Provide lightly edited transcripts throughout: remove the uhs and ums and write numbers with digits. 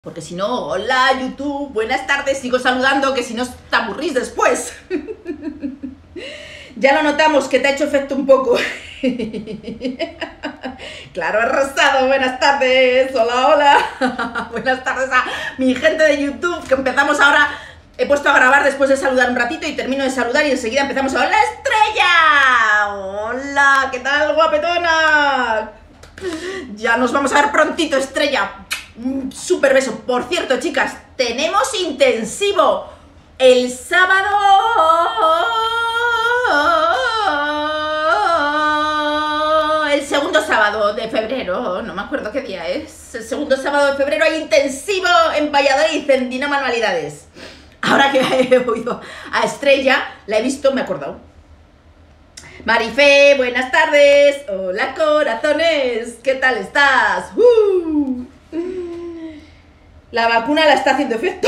Porque si no, hola YouTube, buenas tardes, sigo saludando, que si no te aburrís después. Ya lo notamos que te ha hecho efecto un poco. Claro, es rosado, buenas tardes, hola, hola. Buenas tardes a mi gente de YouTube, que empezamos ahora. He puesto a grabar después de saludar un ratito y termino de saludar y enseguida empezamos a ¡Hola, Estrella! Hola, ¿qué tal, guapetona? Ya nos vamos a ver prontito, Estrella. Un súper beso. Por cierto, chicas, tenemos intensivo el sábado. El segundo sábado de febrero. No me acuerdo qué día es. El segundo sábado de febrero hay intensivo en Valladolid, en Dina Manualidades. Ahora que he oído a Estrella, la he visto, me he acordado. Marife, buenas tardes. Hola, corazones. ¿Qué tal estás? La vacuna la está haciendo efecto.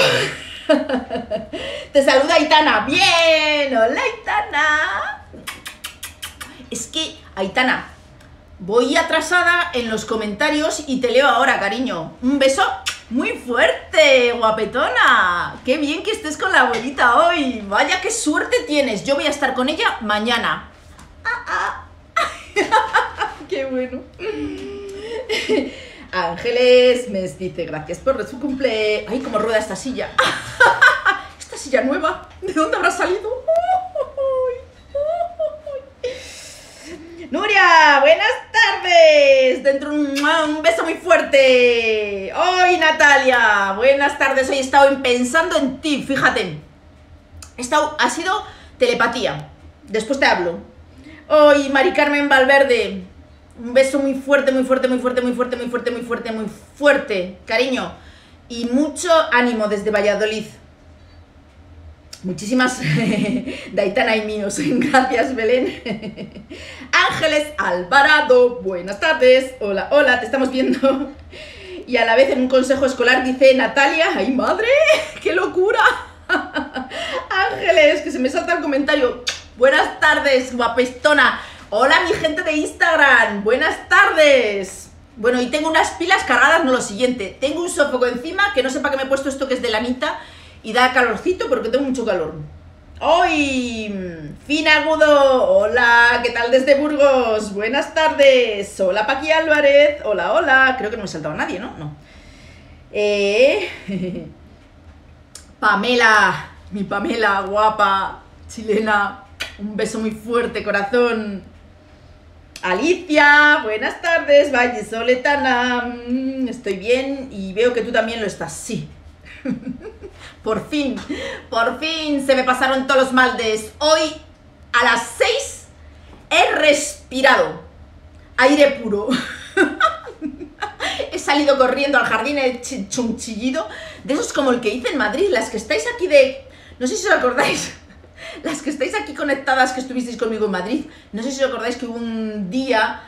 Te saluda Aitana. Bien, hola Aitana. Es que, Aitana, voy atrasada en los comentarios y te leo ahora, cariño. Un beso muy fuerte, guapetona. Qué bien que estés con la abuelita hoy. Vaya, qué suerte tienes. Yo voy a estar con ella mañana. Qué bueno. Ángeles me dice, gracias por su cumple. Ay, cómo rueda esta silla. Esta silla nueva, ¿de dónde habrá salido? Nuria, buenas tardes. Dentro un beso muy fuerte. Hoy Natalia, buenas tardes. Hoy he estado pensando en ti, fíjate. Ha sido telepatía. Después te hablo. Hoy Mari Carmen Valverde. Un beso muy fuerte, muy fuerte, muy fuerte, muy fuerte, muy fuerte, muy fuerte, muy fuerte, cariño. Y mucho ánimo desde Valladolid. Muchísimas Daitana y míos. Gracias, Belén. Ángeles Alvarado, buenas tardes. Hola, hola, te estamos viendo. Y a la vez en un consejo escolar dice Natalia, ¡ay madre! ¡Qué locura! Ángeles, que se me salta el comentario. Buenas tardes, guapestona. Hola mi gente de Instagram, buenas tardes. Bueno, y tengo unas pilas cargadas, no lo siguiente. Tengo un sofoco encima, que no sé para qué me he puesto esto que es de lanita y da calorcito porque tengo mucho calor. ¡Hoy! Fin Agudo, hola, ¿qué tal desde Burgos? Buenas tardes. Hola Paqui Álvarez, hola, hola. Creo que no me he saltado a nadie, ¿no? No. Pamela, mi Pamela, guapa, chilena. Un beso muy fuerte, corazón. Alicia, buenas tardes, vallisoletana. Estoy bien y veo que tú también lo estás, sí. Por fin se me pasaron todos los maldes. Hoy a las 6 he respirado aire puro. He salido corriendo al jardín, he hecho un chillido de esos como el que hice en Madrid, las que estáis aquí de... No sé si os acordáis. Las que estáis aquí conectadas, que estuvisteis conmigo en Madrid, no sé si os acordáis que hubo un día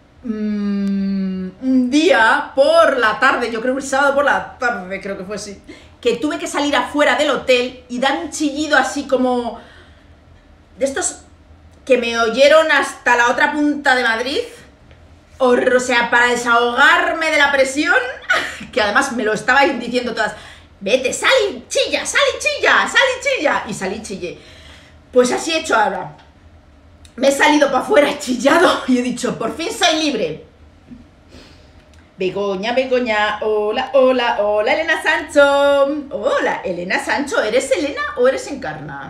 por la tarde, yo creo que el sábado por la tarde, creo que fue así, que tuve que salir afuera del hotel y dar un chillido así como de estos que me oyeron hasta la otra punta de Madrid, o sea, para desahogarme de la presión, que además me lo estabais diciendo todas, vete, sal y chilla, sal y chilla, sal y chilla, y salí y chillé. Pues así he hecho ahora. Me he salido para afuera, he chillado y he dicho, por fin soy libre. Begoña, Begoña, hola, hola, hola Elena Sancho. Hola, Elena Sancho, ¿eres Elena o eres Encarna?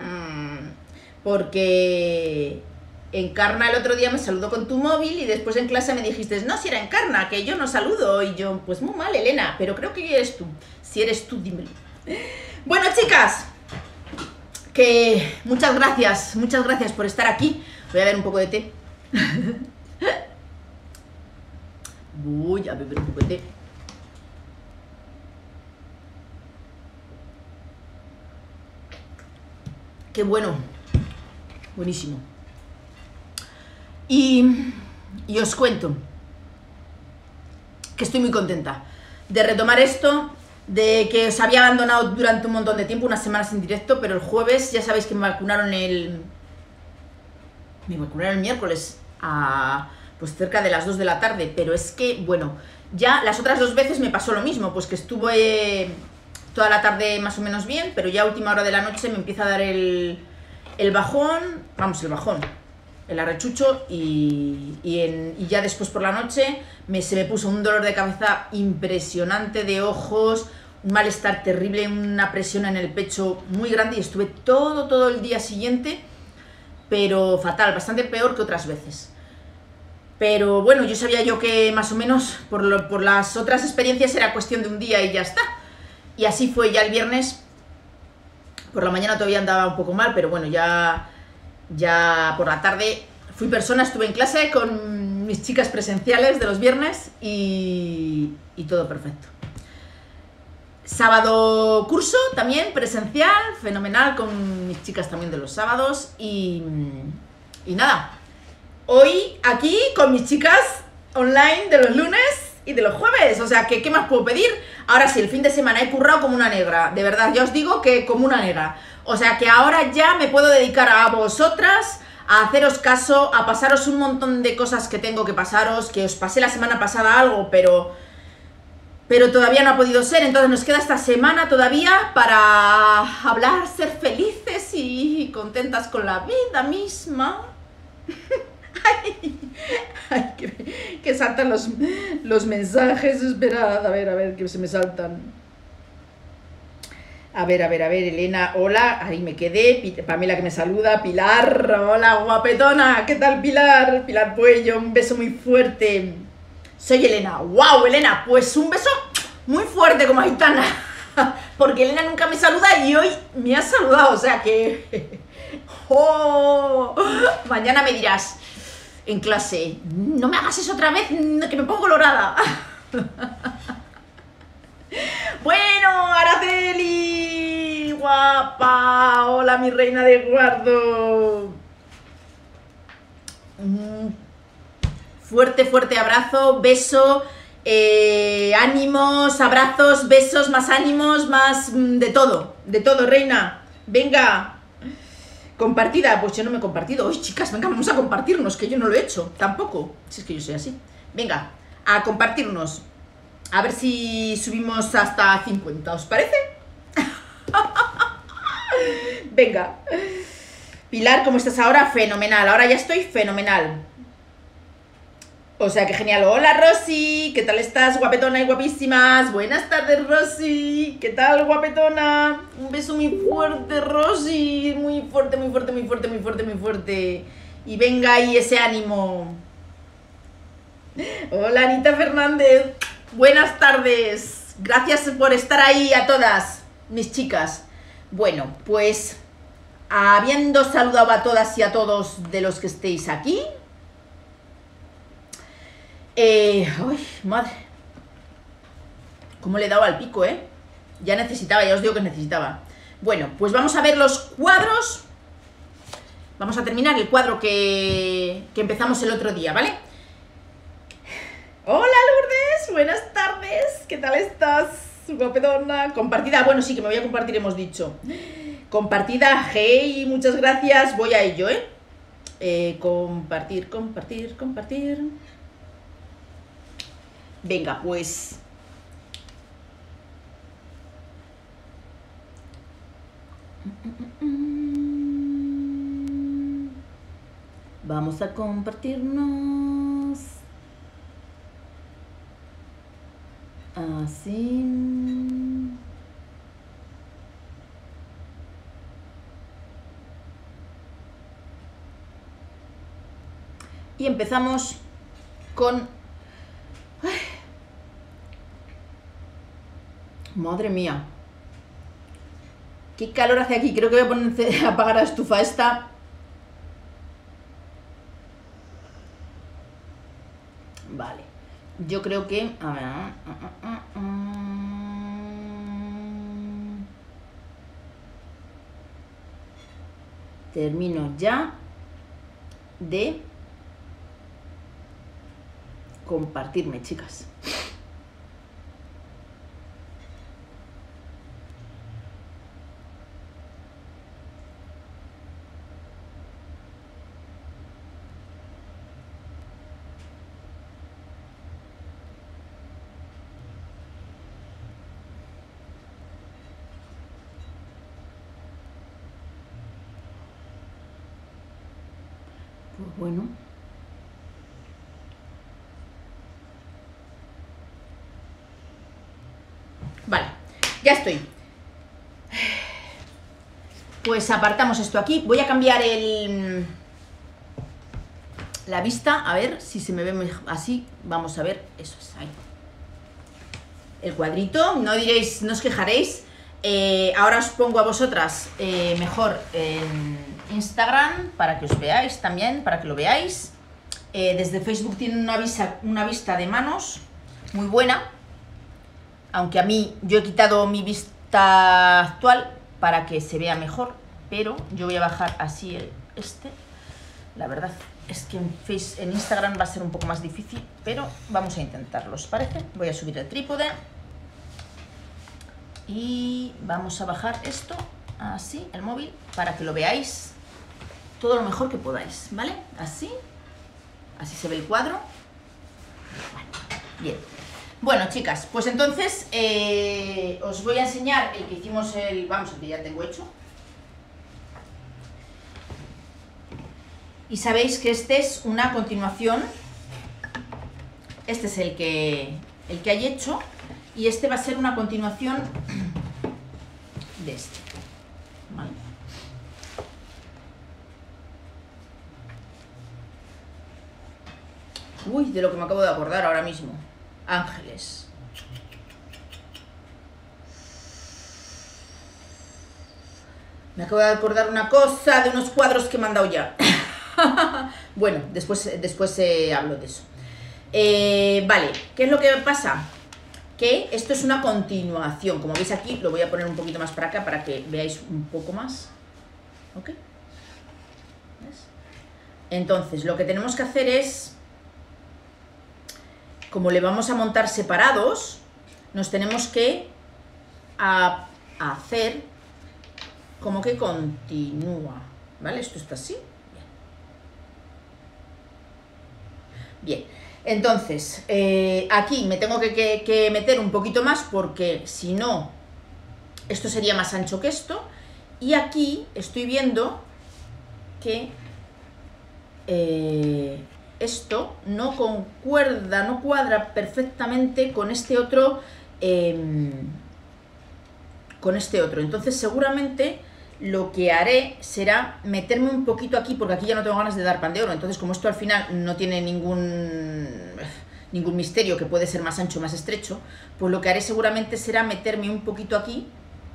Porque Encarna el otro día me saludó con tu móvil y después en clase me dijiste, no, si era Encarna, que yo no saludo. Y yo, pues muy mal, Elena, pero creo que eres tú. Si eres tú, dímelo. Bueno, chicas, que muchas gracias por estar aquí. Voy a ver un poco de té. Voy a beber un poco de té. Qué bueno. Buenísimo. Y os cuento que estoy muy contenta de retomar esto, de que os había abandonado durante un montón de tiempo, unas semanas en directo, pero el jueves ya sabéis que me vacunaron el miércoles a pues cerca de las 2 de la tarde, pero es que, bueno, Ya las otras 2 veces me pasó lo mismo, pues que estuve toda la tarde más o menos bien, pero ya a última hora de la noche me empieza a dar el bajón, vamos, el arrechucho, y ya después por la noche se me puso un dolor de cabeza impresionante, de ojos, un malestar terrible, una presión en el pecho muy grande, y estuve todo el día siguiente, pero fatal, bastante peor que otras veces. Pero bueno, yo sabía yo que más o menos por las otras experiencias era cuestión de un día y ya está. Y así fue. Ya el viernes por la mañana todavía andaba un poco mal, pero bueno, ya por la tarde fui persona, estuve en clase con mis chicas presenciales de los viernes y todo perfecto. Sábado curso también presencial, fenomenal, con mis chicas también de los sábados y nada. Hoy aquí con mis chicas online de los lunes y de los jueves, o sea, que ¿qué más puedo pedir? Ahora sí, el fin de semana he currado como una negra, de verdad, ya os digo que como una negra. O sea, que ahora ya me puedo dedicar a vosotras, a haceros caso, a pasaros un montón de cosas que tengo que pasaros, que os pasé la semana pasada algo, pero todavía no ha podido ser, entonces nos queda esta semana todavía para hablar, ser felices y contentas con la vida misma. Ay, que saltan los mensajes. Esperad, a ver, que se me saltan. A ver, Elena, hola, ahí me quedé. Pamela que me saluda, Pilar, hola, guapetona, ¿qué tal, Pilar? Pilar Puello, un beso muy fuerte. Soy Elena, wow, Elena, pues un beso muy fuerte como Aitana, porque Elena nunca me saluda y hoy me ha saludado, o sea que... Oh, mañana me dirás en clase, no me hagas eso otra vez, que me pongo colorada. Bueno, Araceli, guapa, hola mi reina de guardo. Fuerte abrazo, beso, ánimos, abrazos, besos, más ánimos, más de todo, reina. Venga. Compartida, pues yo no me he compartido. Uy, chicas, venga, vamos a compartirnos, que yo no lo he hecho, tampoco. Si es que yo soy así. Venga, a compartirnos. A ver si subimos hasta 50, ¿os parece? Venga. Pilar, ¿cómo estás ahora? Fenomenal, ahora ya estoy fenomenal. O sea, que genial. Hola, Rosy, ¿qué tal estás, guapetona y guapísimas? Buenas tardes, Rosy. ¿Qué tal, guapetona? Un beso muy fuerte, Rosy. Muy fuerte. Y venga ahí ese ánimo. Hola, Anita Fernández. Buenas tardes. Gracias por estar ahí a todas, mis chicas. Bueno, pues, habiendo saludado a todas y a todos de los que estéis aquí... Ay, madre. ¿Cómo le he dado al pico, eh? Ya necesitaba, ya os digo que necesitaba. Bueno, pues vamos a ver los cuadros. Vamos a terminar el cuadro que empezamos el otro día, ¿vale? Hola, Lourdes, buenas tardes. ¿Qué tal estás, guapetona? Compartida, bueno, sí, que me voy a compartir, hemos dicho. Compartida, hey, muchas gracias. Voy a ello, compartir. Venga, pues... Vamos a compartirnos. Así. Y empezamos con... Ay. Madre mía. Qué calor hace aquí. Creo que voy a poner a apagar la estufa esta. Vale. Yo creo que... A ver. Termino ya de compartirme, chicas. Pues bueno. Vale, ya estoy. Pues apartamos esto aquí. Voy a cambiar la vista, a ver si se me ve mejor. Así, vamos a ver. Eso es, ahí. El cuadrito, no diréis, no os quejaréis. Ahora os pongo a vosotras mejor en Instagram para que os veáis también, para que lo veáis. Desde Facebook tiene una vista de manos muy buena. Aunque a mí, yo he quitado mi vista actual para que se vea mejor, pero yo voy a bajar así La verdad es que en Instagram va a ser un poco más difícil, pero vamos a intentarlo, ¿os parece? Voy a subir el trípode y vamos a bajar esto, así, el móvil, para que lo veáis todo lo mejor que podáis, ¿vale? Así se ve el cuadro. Bien. Bueno, chicas, pues entonces os voy a enseñar el que hicimos el que ya tengo hecho. Y sabéis que este es una continuación. Este es el que hay hecho. Y este va a ser una continuación de este. ¿Vale? Uy, de lo que me acabo de acordar ahora mismo. Ángeles. Me acabo de acordar una cosa de unos cuadros que me han dado ya. Bueno, después hablo de eso. Vale, ¿qué es lo que pasa? Que esto es una continuación. Como veis aquí, lo voy a poner un poquito más para acá para que veáis un poco más. ¿Ok? ¿Ves? Entonces, lo que tenemos que hacer es... Como le vamos a montar separados, nos tenemos que hacer como que continúa, ¿vale? Esto está así. Bien, entonces, aquí me tengo que meter un poquito más porque si no, esto sería más ancho que esto. Y aquí estoy viendo que... esto no concuerda, no cuadra perfectamente con este otro, Entonces seguramente lo que haré será meterme un poquito aquí, porque aquí ya no tengo ganas de dar pan de oro. Entonces, como esto al final no tiene ningún misterio, que puede ser más ancho, más estrecho, pues lo que haré seguramente será meterme un poquito aquí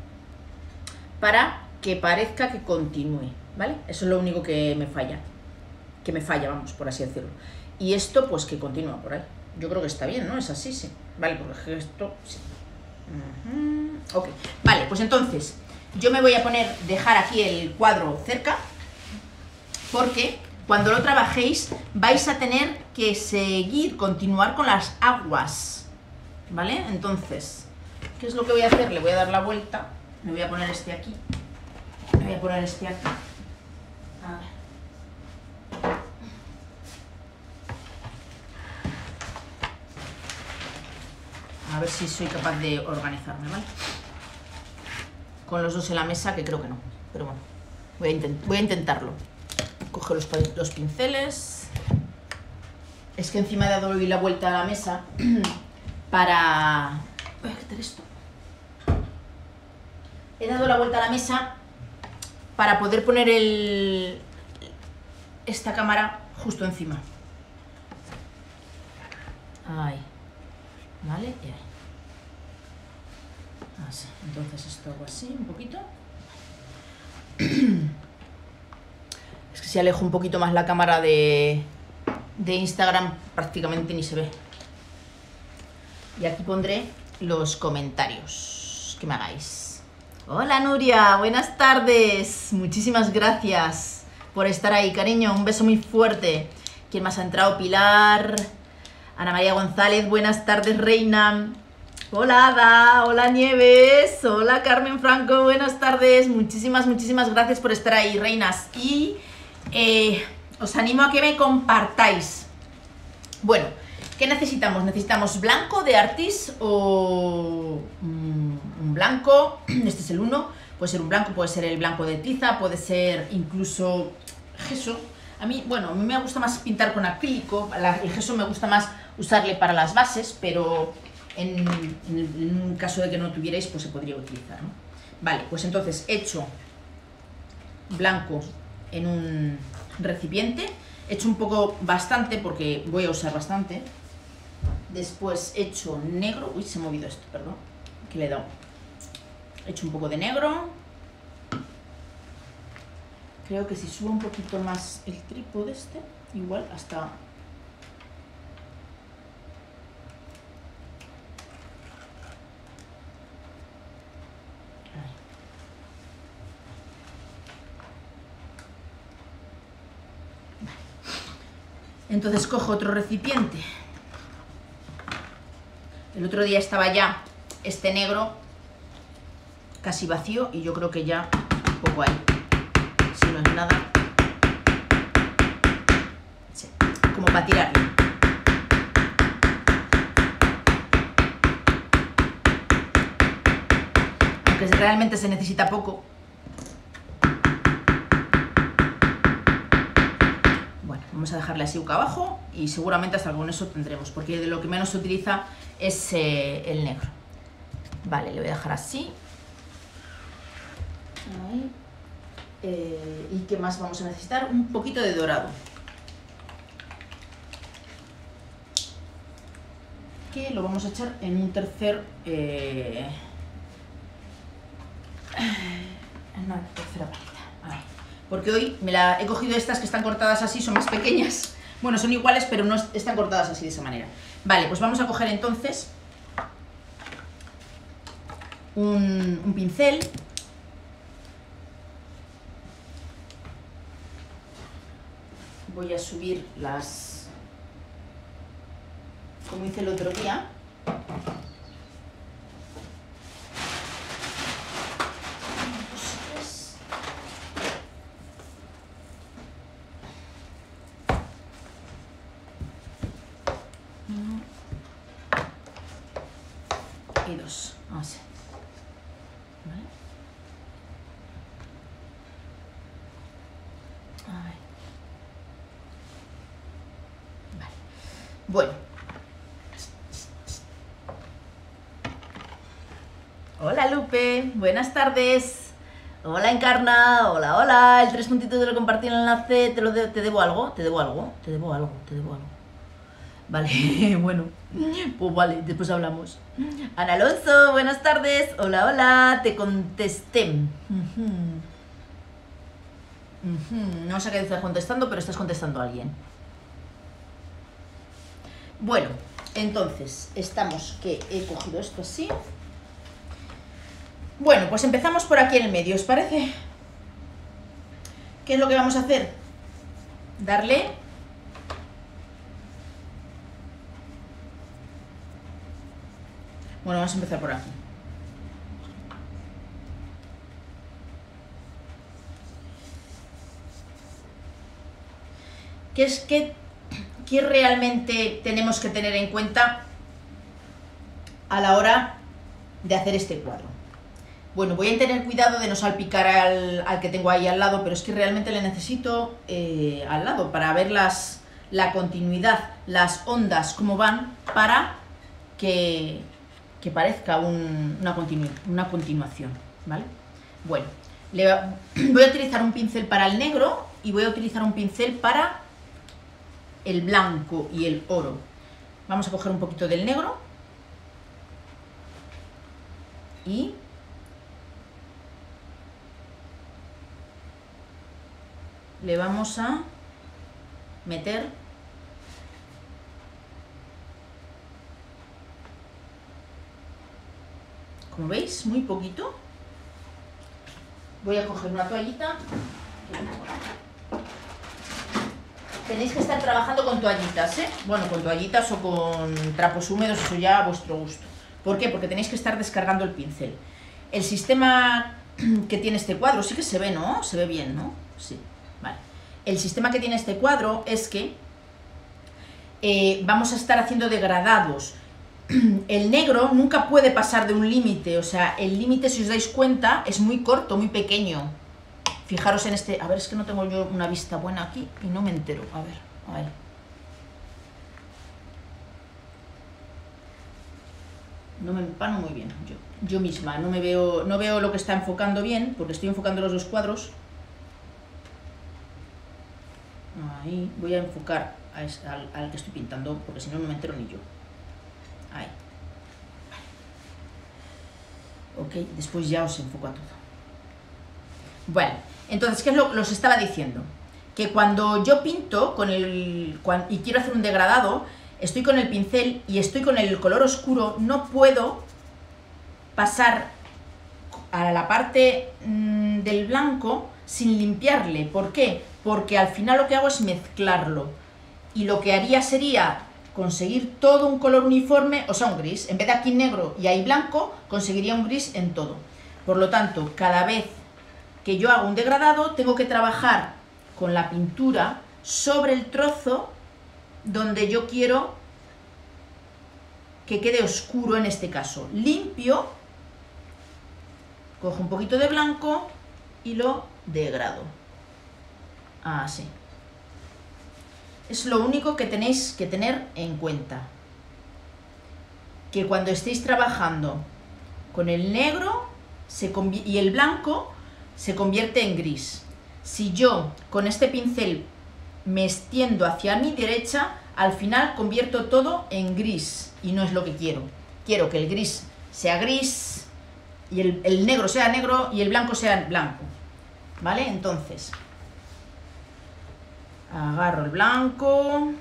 para que parezca que continúe, ¿vale? Eso es lo único que me falla. Vamos, por así decirlo. Y esto, pues que continúa por ahí. Yo creo que está bien, ¿no? Es así, sí. Vale, porque esto, sí. Ok, vale, pues entonces yo me voy a dejar aquí el cuadro cerca, porque cuando lo trabajéis vais a tener que continuar con las aguas, ¿vale? Entonces, ¿qué es lo que voy a hacer? Le voy a dar la vuelta, me voy a poner este aquí, me voy a poner este aquí. A ver. A ver si soy capaz de organizarme, ¿vale? Con los dos en la mesa, que creo que no. Pero bueno, voy a intentarlo. Coge los pinceles. Es que encima he dado la vuelta a la mesa para... Voy a quitar esto. He dado la vuelta a la mesa para poder poner esta cámara justo encima. Ahí. ¿Vale? Y ahí. Así. Entonces esto hago así, un poquito. Es que si alejo un poquito más la cámara de Instagram, prácticamente ni se ve. Y aquí pondré los comentarios que me hagáis. Hola Nuria, buenas tardes. Muchísimas gracias por estar ahí, cariño. Un beso muy fuerte. ¿Quién más ha entrado? Pilar... Ana María González, buenas tardes, reina. Hola, Ada. Hola, Nieves. Hola, Carmen Franco, buenas tardes. Muchísimas gracias por estar ahí, reinas. Y os animo a que me compartáis. Bueno, ¿qué necesitamos? ¿Necesitamos blanco de Artis o un blanco? Este es el 1. Puede ser un blanco, puede ser el blanco de tiza, puede ser incluso gesso. A mí, bueno, a mí me gusta más pintar con acrílico, el gesso me gusta más usarle para las bases, pero en un caso de que no tuvierais, pues se podría utilizar, ¿no? Vale, pues entonces he hecho blanco en un recipiente, he hecho un poco, bastante, porque voy a usar bastante. Después he hecho negro, uy, se ha movido esto, perdón, que le he dado. He hecho un poco de negro. Creo que si subo un poquito más el trípode este, igual hasta... Ahí. Vale. Entonces cojo otro recipiente. El otro día estaba ya este negro casi vacío y yo creo que ya un poco ahí. Si no es nada, sí, como para tirarlo. Aunque realmente se necesita poco. Bueno, vamos a dejarle así boca abajo y seguramente hasta con eso tendremos, porque de lo que menos se utiliza es el negro. Vale, le voy a dejar así. Ahí. ¿Y qué más vamos a necesitar? Un poquito de dorado, que lo vamos a echar en un tercer en una tercera paleta. Ahí. Porque hoy he cogido estas que están cortadas así, son más pequeñas, bueno, son iguales pero no están cortadas así de esa manera. Vale, pues vamos a coger entonces un pincel. Voy a subir las, como hice el otro día. Uno y dos, así. ¿Vale? Ahí. Bueno, hola Lupe, buenas tardes. Hola Encarna, hola, hola. El 3 puntitos de lo compartí en el enlace, ¿te debo algo? ¿Te debo algo? ¿Te debo algo? ¿Te debo algo? Vale, bueno, pues vale, después hablamos. Ana Alonso, buenas tardes. Hola, hola, te contesté. No sé qué estás contestando, pero estás contestando a alguien. Bueno, entonces, estamos que he cogido esto así. Bueno, pues empezamos por aquí en el medio, ¿os parece? ¿Qué es lo que vamos a hacer? Darle... Bueno, vamos a empezar por aquí. ¿Qué realmente tenemos que tener en cuenta a la hora de hacer este cuadro? Bueno, voy a tener cuidado de no salpicar al que tengo ahí al lado, pero es que realmente le necesito al lado para ver la continuidad, las ondas, cómo van, para que parezca una continuación, ¿vale? Bueno, voy a utilizar un pincel para el negro y voy a utilizar un pincel para el blanco y el oro. Vamos a coger un poquito del negro y le vamos a meter como veis, muy poquito. Voy a coger una toallita. Tenéis que estar trabajando con toallitas, ¿eh? Bueno, con toallitas o con trapos húmedos, eso ya a vuestro gusto. ¿Por qué? Porque tenéis que estar descargando el pincel. El sistema que tiene este cuadro, sí que se ve, ¿no? Se ve bien, ¿no? Sí, vale. El sistema que tiene este cuadro es que vamos a estar haciendo degradados. El negro nunca puede pasar de un límite, o sea, el límite, si os dais cuenta, es muy corto, muy pequeño. Fijaros en este, a ver, es que no tengo yo una vista buena aquí y no me entero, a ver. No me empano muy bien, yo misma, no veo lo que está enfocando bien, porque estoy enfocando los dos cuadros. Ahí, voy a enfocar al que estoy pintando, porque si no, no me entero ni yo. Ahí. Vale. Ok, después ya os enfoco a todo. Bueno, entonces, ¿qué es lo que os estaba diciendo? Que cuando yo pinto y quiero hacer un degradado, estoy con el pincel y estoy con el color oscuro, no puedo pasar a la parte del blanco sin limpiarle. ¿Por qué? Porque al final lo que hago es mezclarlo. Y lo que haría sería conseguir todo un color uniforme, o sea, un gris. En vez de aquí negro y ahí blanco, conseguiría un gris en todo. Por lo tanto, cada vez que yo hago un degradado, tengo que trabajar con la pintura sobre el trozo donde yo quiero que quede oscuro en este caso. Limpio, cojo un poquito de blanco y lo degrado. Así. Es lo único que tenéis que tener en cuenta. Que cuando estéis trabajando con el negro y el blanco, se convierte en gris. Si yo con este pincel me extiendo hacia mi derecha, al final convierto todo en gris y no es lo que quiero. Quiero que el gris sea gris y el negro sea negro y el blanco sea blanco. ¿Vale? Entonces, agarro el blanco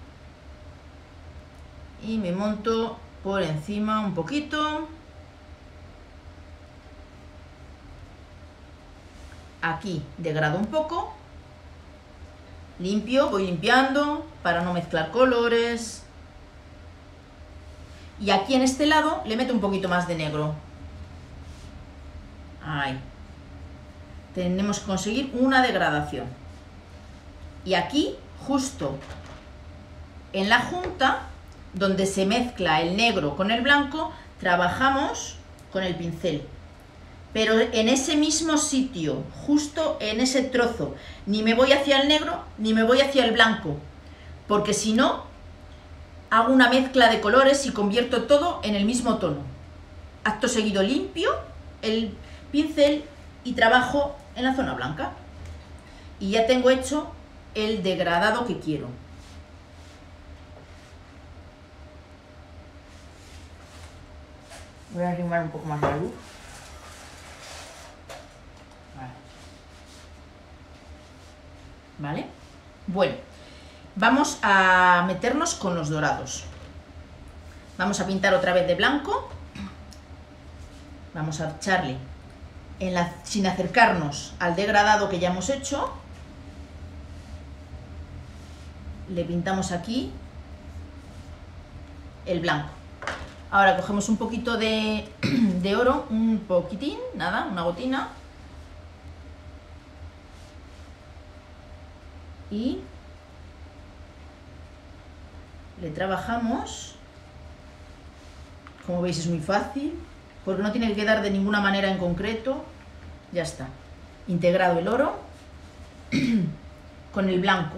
y me monto por encima un poquito. Aquí degrado un poco, limpio, voy limpiando para no mezclar colores. Y aquí en este lado le meto un poquito más de negro. Ahí. Tenemos que conseguir una degradación. Y aquí, justo en la junta, donde se mezcla el negro con el blanco, trabajamos con el pincel. Pero en ese mismo sitio, justo en ese trozo, ni me voy hacia el negro ni me voy hacia el blanco, porque si no, hago una mezcla de colores y convierto todo en el mismo tono. Acto seguido limpio el pincel y trabajo en la zona blanca. Y ya tengo hecho el degradado que quiero. Voy a arrimar un poco más la luz. ¿Vale? Bueno, vamos a meternos con los dorados. Vamos a pintar otra vez de blanco. Vamos a echarle, sin acercarnos al degradado que ya hemos hecho. Le pintamos aquí el blanco. Ahora cogemos un poquito de oro, un poquitín, nada, una gotina. Y le trabajamos. Como veis es muy fácil, porque no tiene que quedar de ninguna manera en concreto. Ya está. Integrado el oro con el blanco.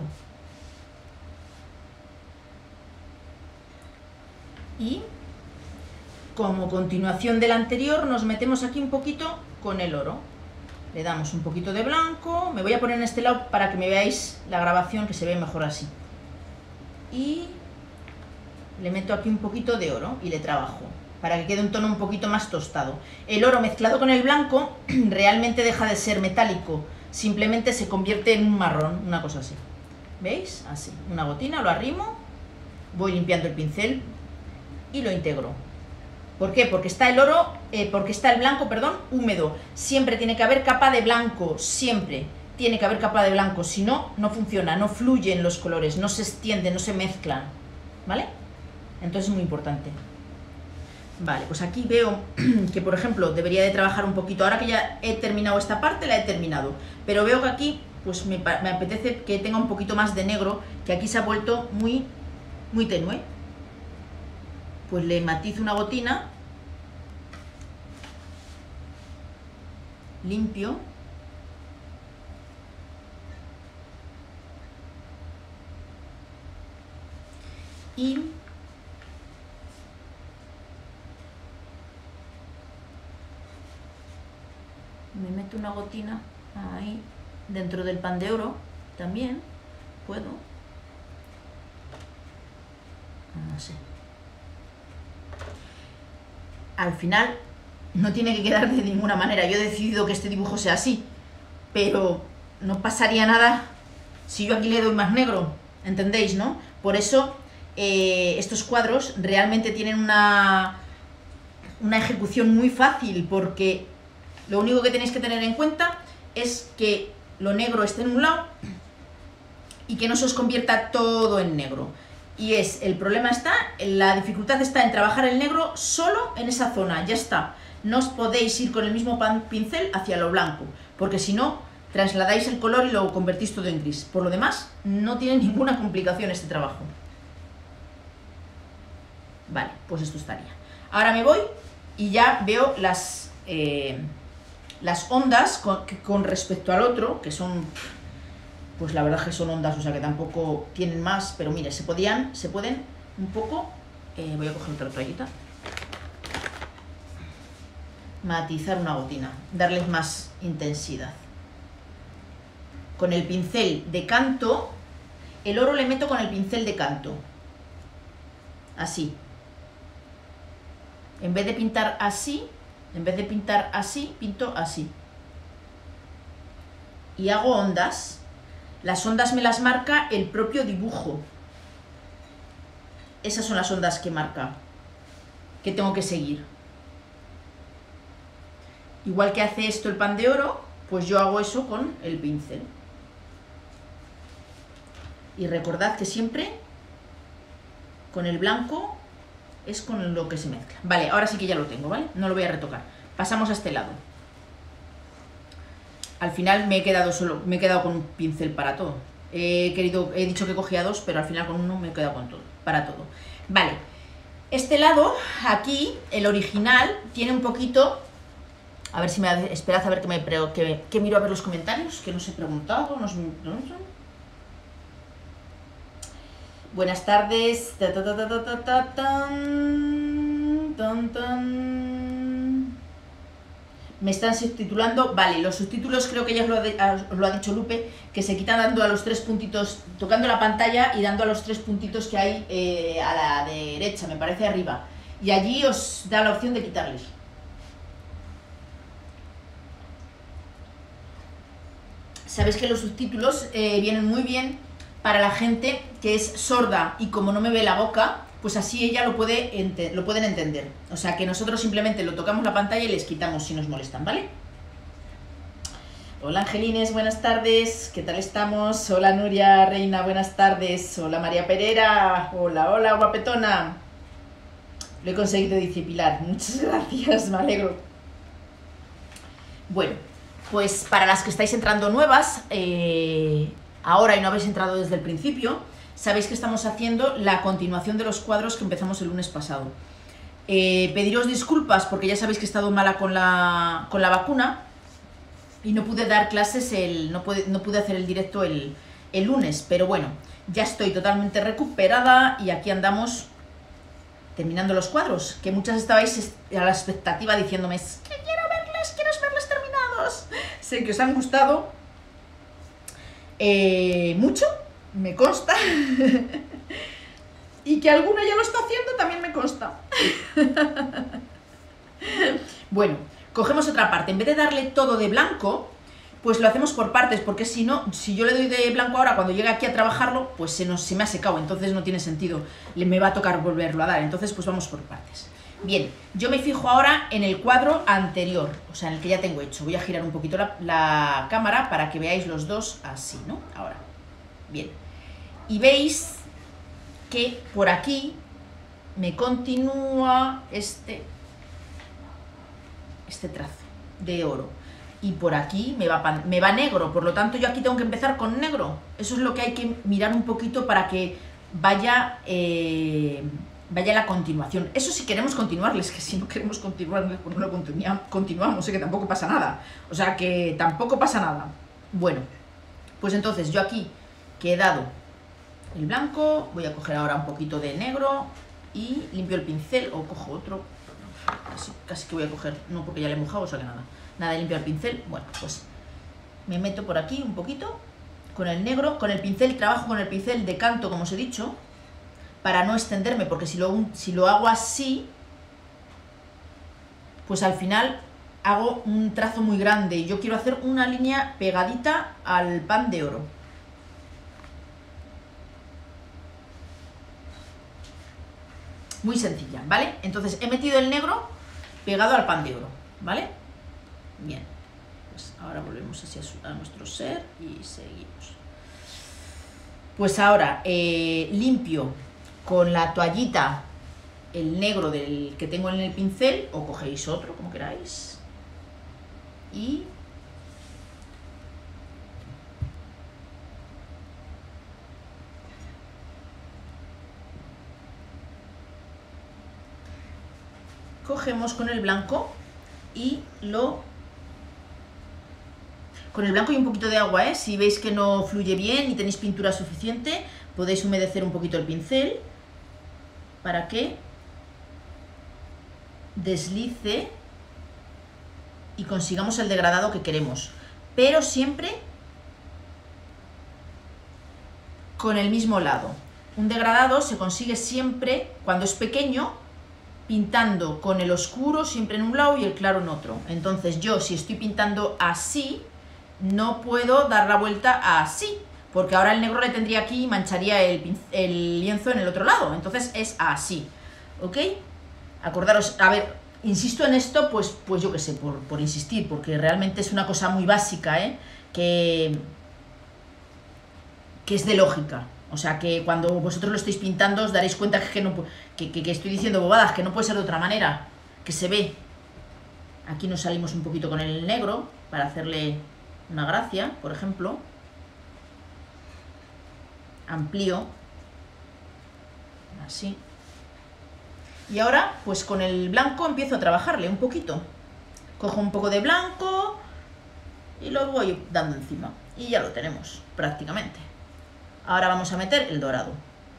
Y como continuación del anterior nos metemos aquí un poquito con el oro. Le damos un poquito de blanco. Me voy a poner en este lado para que me veáis la grabación, que se ve mejor así. Y le meto aquí un poquito de oro y le trabajo para que quede un tono un poquito más tostado. El oro mezclado con el blanco realmente deja de ser metálico, simplemente se convierte en un marrón, una cosa así. ¿Veis? Así, una gotina, lo arrimo, voy limpiando el pincel y lo integro. ¿Por qué? Porque está el blanco, perdón, húmedo. Siempre tiene que haber capa de blanco, siempre tiene que haber capa de blanco, si no, no funciona, no fluyen los colores, no se extienden, no se mezclan, ¿vale? Entonces es muy importante. Vale, pues aquí veo que, por ejemplo, debería de trabajar un poquito. Ahora que ya he terminado esta parte, la he terminado. Pero veo que aquí, pues me apetece que tenga un poquito más de negro, que aquí se ha vuelto muy, muy tenue. Pues le matizo una gotina, limpio y me meto una gotina ahí dentro del pan de oro también, puedo, no sé. Al final no tiene que quedar de ninguna manera, yo he decidido que este dibujo sea así, pero no pasaría nada si yo aquí le doy más negro, ¿entendéis, no? Por eso estos cuadros realmente tienen una ejecución muy fácil, porque lo único que tenéis que tener en cuenta es que lo negro esté en un lado y que no se os convierta todo en negro. Y el problema está, la dificultad está en trabajar el negro solo en esa zona, ya está. No os podéis ir con el mismo pincel hacia lo blanco, porque si no, trasladáis el color y lo convertís todo en gris. Por lo demás, no tiene ninguna complicación este trabajo. Vale, pues esto estaría. Ahora me voy y ya veo las ondas con respecto al otro, que son, pues la verdad que son ondas, o sea que tampoco tienen más, pero mire, se pueden un poco, voy a coger otra toallita, matizar una gotina, darles más intensidad. Con el pincel de canto, el oro le meto con el pincel de canto, así. En vez de pintar así, pinto así. Y hago ondas. Las ondas me las marca el propio dibujo. Esas son las ondas que marca, que tengo que seguir. Igual que hace esto el pan de oro, pues yo hago eso con el pincel. Y recordad que siempre con el blanco es con lo que se mezcla. Vale, ahora sí que ya lo tengo, ¿vale? No lo voy a retocar. Pasamos a este lado. Al final me he quedado con un pincel para todo. He dicho que cogía dos, pero al final con uno me he quedado con todo, para todo. Vale, este lado, aquí, el original, tiene un poquito... A ver si me... Esperad a ver que miro a ver los comentarios, que no os he preguntado. Buenas tardes. Me están subtitulando. Vale, los subtítulos creo que ya os lo ha dicho Lupe, que se quitan dando a los tres puntitos, tocando la pantalla y dando a los tres puntitos que hay a la derecha, me parece arriba. Y allí os da la opción de quitarles. Sabéis que los subtítulos vienen muy bien para la gente que es sorda y como no me ve la boca, pues así ella lo pueden entender. O sea que nosotros simplemente lo tocamos la pantalla y les quitamos si nos molestan, ¿vale? Hola Angelines, buenas tardes, ¿qué tal estamos? Hola Nuria Reina, buenas tardes. Hola María Pereira, hola guapetona. Lo he conseguido, dice Pilar, muchas gracias, me alegro. Bueno, pues para las que estáis entrando nuevas, ahora y no habéis entrado desde el principio, sabéis que estamos haciendo la continuación de los cuadros que empezamos el lunes pasado. Pediros disculpas porque ya sabéis que he estado mala con la vacuna y no pude dar clases, no pude hacer el directo el lunes, pero bueno, ya estoy totalmente recuperada y aquí andamos terminando los cuadros, que muchas estabais a la expectativa diciéndome que quiero verles terminados. Sé que os han gustado mucho, me consta. Y que alguna ya lo está haciendo también me consta. Bueno, cogemos otra parte. En vez de darle todo de blanco, pues lo hacemos por partes, porque si no, si yo le doy de blanco ahora, cuando llegue aquí a trabajarlo, pues se me ha secado, entonces no tiene sentido. Me va a tocar volverlo a dar, entonces pues vamos por partes. Bien, yo me fijo ahora en el cuadro anterior, o sea, en el que ya tengo hecho. Voy a girar un poquito la cámara para que veáis los dos así, ¿no? Ahora. Bien. Y veis que por aquí me continúa este trazo de oro. Y por aquí me va negro, por lo tanto yo aquí tengo que empezar con negro. Eso es lo que hay que mirar un poquito para que vaya la continuación. Eso si queremos continuarles, que si no queremos continuarles, pues no lo continuamos, que tampoco pasa nada. O sea que tampoco pasa nada. Bueno, pues entonces yo aquí que he dado el blanco, voy a coger ahora un poquito de negro y limpio el pincel, o cojo otro, casi que voy a coger, no porque ya le he mojado, o sea que nada, nada de limpiar el pincel. Bueno, pues me meto por aquí un poquito con el negro, con el pincel, trabajo con el pincel de canto, como os he dicho, para no extenderme, porque si lo hago así, pues al final hago un trazo muy grande y yo quiero hacer una línea pegadita al pan de oro. Muy sencilla, ¿vale? Entonces he metido el negro pegado al pan de oro, ¿vale? Bien, pues ahora volvemos así a nuestro ser y seguimos. Pues ahora limpio con la toallita el negro del que tengo en el pincel, o cogéis otro, como queráis, y cogemos con el blanco y con el blanco y un poquito de agua, ¿eh? Si veis que no fluye bien y tenéis pintura suficiente, podéis humedecer un poquito el pincel para que deslice y consigamos el degradado que queremos, pero siempre con el mismo lado. Un degradado se consigue siempre, cuando es pequeño, pintando con el oscuro siempre en un lado y el claro en otro. Entonces yo, si estoy pintando así, no puedo dar la vuelta así, porque ahora el negro le tendría aquí y mancharía el lienzo en el otro lado. Entonces es así, ¿ok? Acordaros, a ver, insisto en esto, pues yo qué sé, por insistir, porque realmente es una cosa muy básica, ¿eh? Que es de lógica. O sea, que cuando vosotros lo estáis pintando os daréis cuenta que estoy diciendo bobadas, que no puede ser de otra manera, que se ve. Aquí nos salimos un poquito con el negro para hacerle una gracia, por ejemplo. Amplío. Así. Y ahora, pues con el blanco empiezo a trabajarle un poquito. Cojo un poco de blanco y lo voy dando encima. Y ya lo tenemos, prácticamente. Ahora vamos a meter el dorado.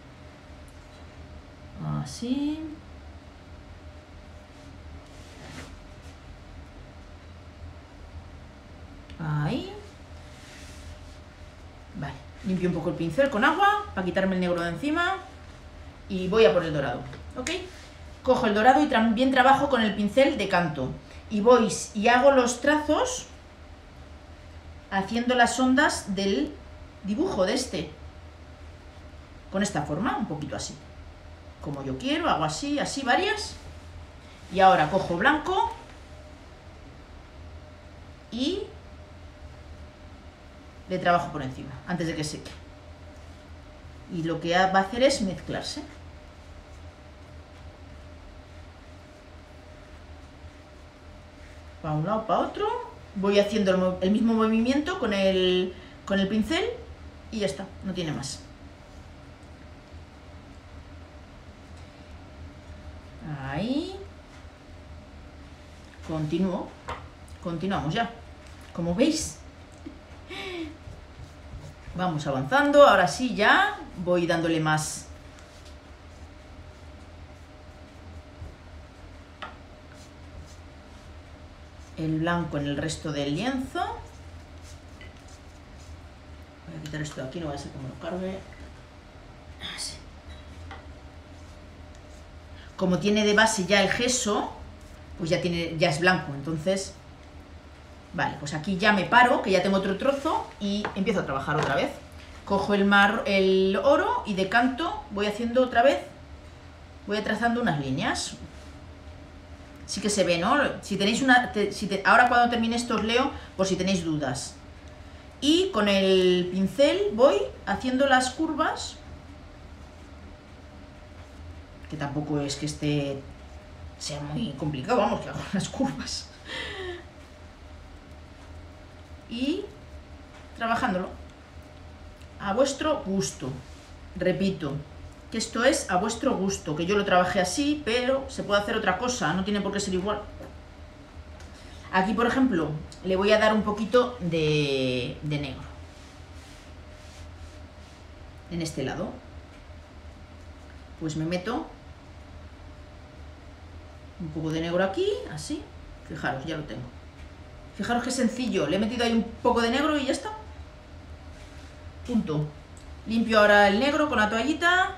Así. Ahí. Vale, limpio un poco el pincel con agua para quitarme el negro de encima. Y voy a por el dorado, ¿ok? Cojo el dorado y también trabajo con el pincel de canto. Y voy y hago los trazos haciendo las ondas del dibujo de este. Con esta forma, un poquito así. Como yo quiero, hago así, así varias. Y ahora cojo blanco y le trabajo por encima, antes de que seque. Y lo que va a hacer es mezclarse. Para un lado, para otro. Voy haciendo el mismo movimiento con el pincel y ya está, no tiene más. Ahí. Continúo. Continuamos ya. Como veis, vamos avanzando. Ahora sí ya voy dándole más. El blanco en el resto del lienzo. Voy a quitar esto de aquí, no va a ser como lo cargue. Así. Como tiene de base ya el gesso, pues ya es blanco, entonces, vale, pues aquí ya me paro, que ya tengo otro trozo y empiezo a trabajar otra vez. Cojo el oro y de canto voy haciendo otra vez, voy trazando unas líneas. Sí que se ve, ¿no? Si tenéis ahora cuando termine esto os leo por si tenéis dudas. Y con el pincel voy haciendo las curvas, que tampoco es que sea muy complicado, vamos, que hago las curvas. Y trabajándolo a vuestro gusto. Repito, que esto es a vuestro gusto, que yo lo trabajé así, pero se puede hacer otra cosa, no tiene por qué ser igual. Aquí, por ejemplo, le voy a dar un poquito de negro. en este lado. Pues me meto un poco de negro aquí, así. Fijaros, ya lo tengo. Fijaros qué sencillo. Le he metido ahí un poco de negro y ya está. Punto. Limpio ahora el negro con la toallita.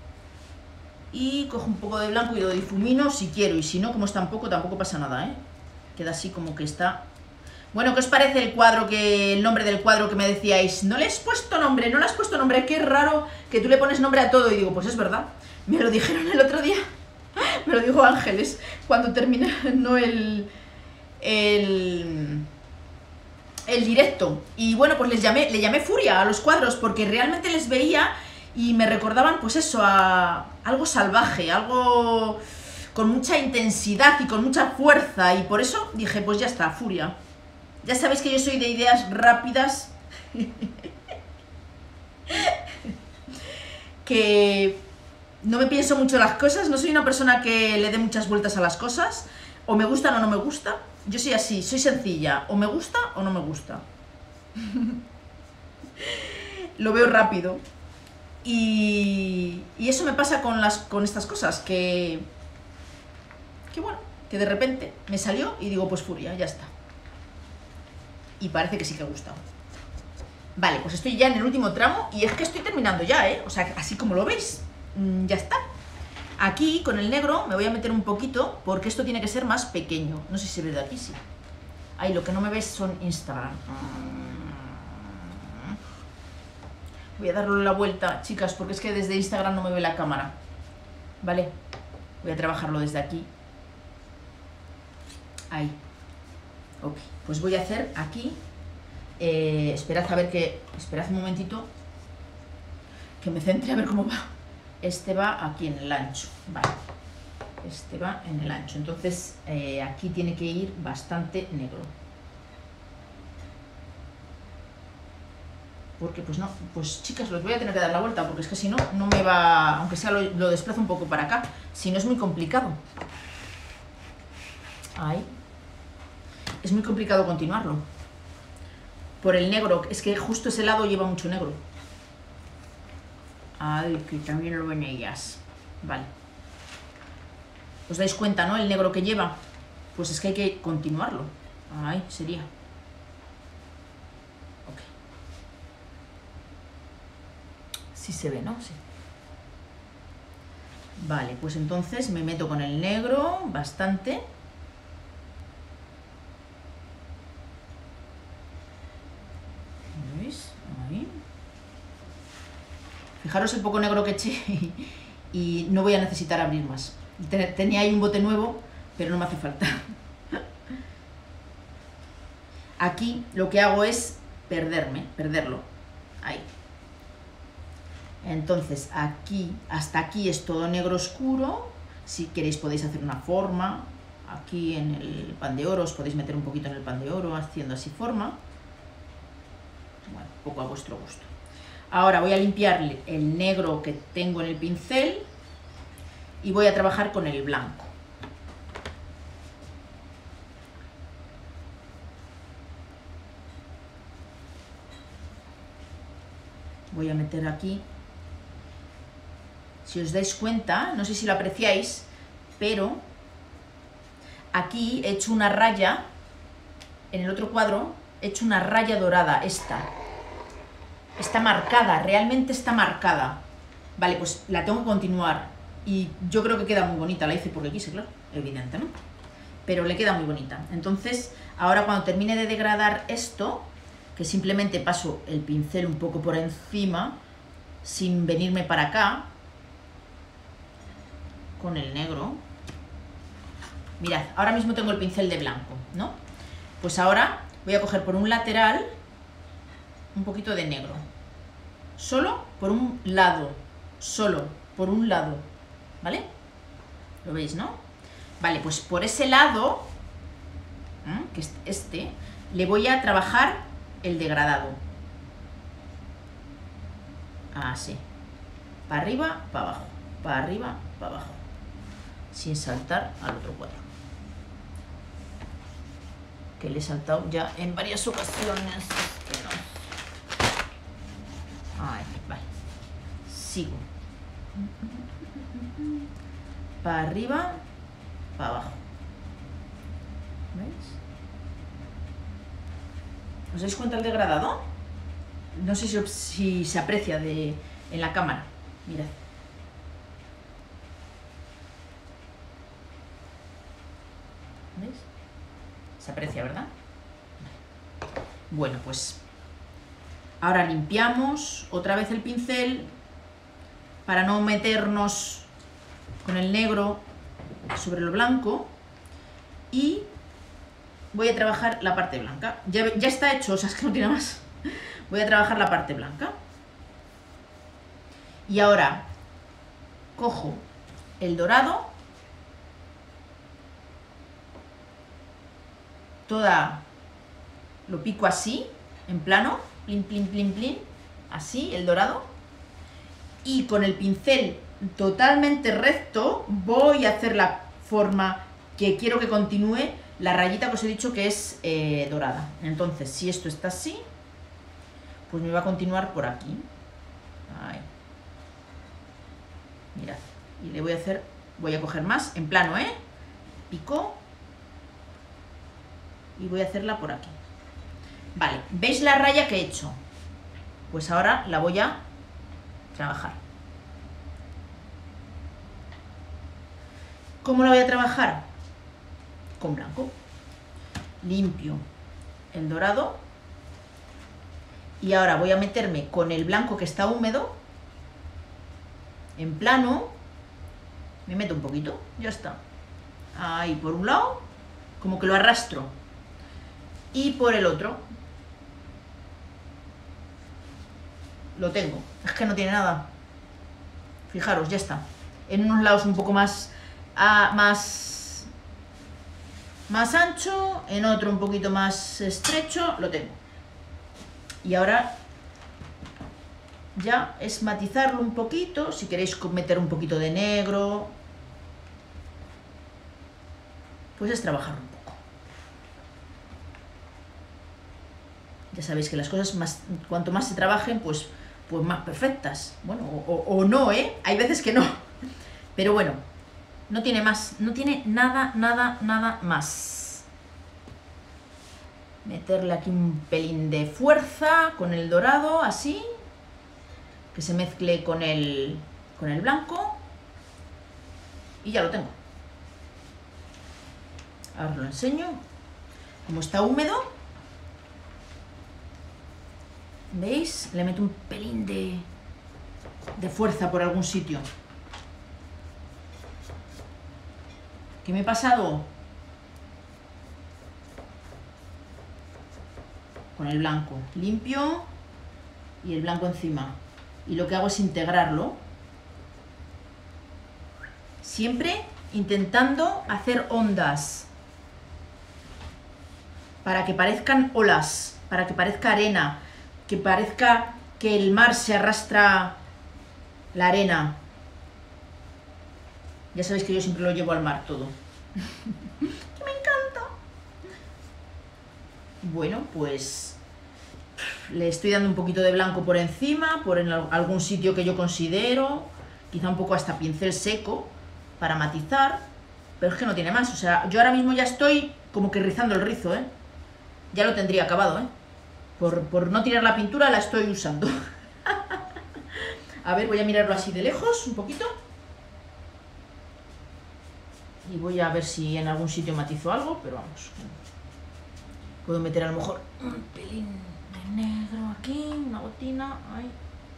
Y cojo un poco de blanco y lo difumino si quiero. Y si no, como está un poco, tampoco pasa nada, ¿eh? Queda así como que está... Bueno, ¿qué os parece el cuadro el nombre del cuadro que me decíais? No le has puesto nombre, no le has puesto nombre. Qué raro que tú le pones nombre a todo. Y digo, pues es verdad. Me lo dijeron el otro día. Me lo dijo Ángeles cuando terminó el directo. Y bueno, pues le llamé Furia a los cuadros porque realmente les veía y me recordaban pues eso, a algo salvaje, algo con mucha intensidad y con mucha fuerza. Y por eso dije, pues ya está, Furia. Ya sabéis que yo soy de ideas rápidas. Que no me pienso mucho las cosas, no soy una persona que le dé muchas vueltas a las cosas. O me gustan o no me gusta. Yo soy así, soy sencilla. O me gusta o no me gusta. Lo veo rápido. Y eso me pasa con estas cosas. Que bueno, que de repente me salió y digo, pues Furia, ya está. Y parece que sí que ha gustado. Vale, pues estoy ya en el último tramo. Y es que estoy terminando ya, ¿eh? O sea, así como lo veis, ya está. Aquí, con el negro, me voy a meter un poquito, porque esto tiene que ser más pequeño. No sé si se ve de aquí, sí. Ahí, lo que no me ves son Instagram. Voy a darle la vuelta, chicas, porque es que desde Instagram no me ve la cámara. ¿Vale? Voy a trabajarlo desde aquí. Ahí. Ok, pues voy a hacer aquí... esperad un momentito, que me centre a ver cómo va. Este va aquí en el ancho, vale. Este va en el ancho, entonces aquí tiene que ir bastante negro. Porque pues no, pues chicas, los voy a tener que dar la vuelta, porque es que si no, no me va, aunque sea lo desplazo un poco para acá, si no es muy complicado. Ahí. Es muy complicado continuarlo. Por el negro, es que justo ese lado lleva mucho negro. Ay, que también lo ven ellas. Vale. ¿Os dais cuenta, no? El negro que lleva. Pues es que hay que continuarlo. Ay, sería. Ok. Sí se ve, ¿no? Sí. Vale, pues entonces me meto con el negro bastante. ¿Veis? Ahí. Fijaros el poco negro que eché y no voy a necesitar abrir más. Tenía ahí un bote nuevo, pero no me hace falta. Aquí lo que hago es perderlo. Ahí. Entonces aquí, hasta aquí es todo negro oscuro. Si queréis podéis hacer una forma. Aquí en el pan de oro os podéis meter un poquito en el pan de oro haciendo así forma. Bueno, un poco a vuestro gusto. Ahora voy a limpiar el negro que tengo en el pincel y voy a trabajar con el blanco. Voy a meter aquí. Si os dais cuenta, no sé si lo apreciáis, pero aquí he hecho una raya, en el otro cuadro he hecho una raya dorada, esta. Está marcada, realmente está marcada. Vale, pues la tengo que continuar. Y yo creo que queda muy bonita, la hice porque quise, claro, evidente, ¿no? Pero le queda muy bonita. Entonces, ahora cuando termine de degradar esto, que simplemente paso el pincel un poco por encima, sin venirme para acá, con el negro. Mirad, ahora mismo tengo el pincel de blanco, ¿no? Pues ahora voy a coger por un lateral un poquito de negro. Solo por un lado. Solo por un lado. ¿Vale? ¿Lo veis, no? Vale, pues por ese lado, que es este, le voy a trabajar el degradado. Así. Para arriba, para abajo. Para arriba, para abajo. Sin saltar al otro cuadro. Que le he saltado ya en varias ocasiones. Que no. Ahí, vale. sigo. Para arriba, para abajo. ¿Veis? ¿Os dais cuenta el degradado? No sé si se aprecia en la cámara. Mirad. ¿Veis? Se aprecia, ¿verdad? Bueno, pues ahora limpiamos otra vez el pincel para no meternos con el negro sobre lo blanco y voy a trabajar la parte blanca. Ya está hecho, o sea, es que no tiene más. Voy a trabajar la parte blanca. Y ahora cojo el dorado, lo pico así, en plano, plin, plin, plin, plin, así, el dorado, y con el pincel totalmente recto voy a hacer la forma que quiero que continúe la rayita que os he dicho que es dorada. Entonces, si esto está así, pues me va a continuar por aquí. Ahí. Mirad. Y le voy a coger más en plano, pico. Y voy a hacerla por aquí. Vale, ¿veis la raya que he hecho? Pues ahora la voy a trabajar. ¿Cómo la voy a trabajar? Con blanco. Limpio el dorado. Y ahora voy a meterme con el blanco que está húmedo. En plano. Me meto un poquito. Ya está. Ahí por un lado. Como que lo arrastro. Y por el otro. Lo tengo. Es que no tiene nada. Fijaros, ya está. En unos lados un poco más ancho, en otro un poquito más estrecho, lo tengo. Y ahora ya es matizarlo un poquito, si queréis meter un poquito de negro, pues es trabajarlo un poco. Ya sabéis que las cosas cuanto más se trabajen, pues más perfectas. Bueno, o no, hay veces que no. Pero bueno, no tiene más, no tiene nada más. Meterle aquí un pelín de fuerza con el dorado, así. Que se mezcle con el blanco. Y ya lo tengo. Ahora os lo enseño. Como está húmedo, ¿veis? Le meto un pelín de fuerza por algún sitio. ¿Qué me he pasado? Con el blanco. Limpio y el blanco encima. Y lo que hago es integrarlo. Siempre intentando hacer ondas. Para que parezcan olas. Para que parezca arena. Que parezca que el mar se arrastra la arena. Ya sabéis que yo siempre lo llevo al mar todo. ¡Me encanta! Bueno, pues le estoy dando un poquito de blanco por encima, por en algún sitio que yo considero, quizá un poco hasta pincel seco, para matizar, pero es que no tiene más. O sea, yo ahora mismo ya estoy como que rizando el rizo, Ya lo tendría acabado, Por no tirar la pintura la estoy usando. A ver, voy a mirarlo así de lejos, un poquito. Y voy a ver si en algún sitio matizo algo, pero vamos. Puedo meter a lo mejor un pelín de negro aquí, una gotina, ahí.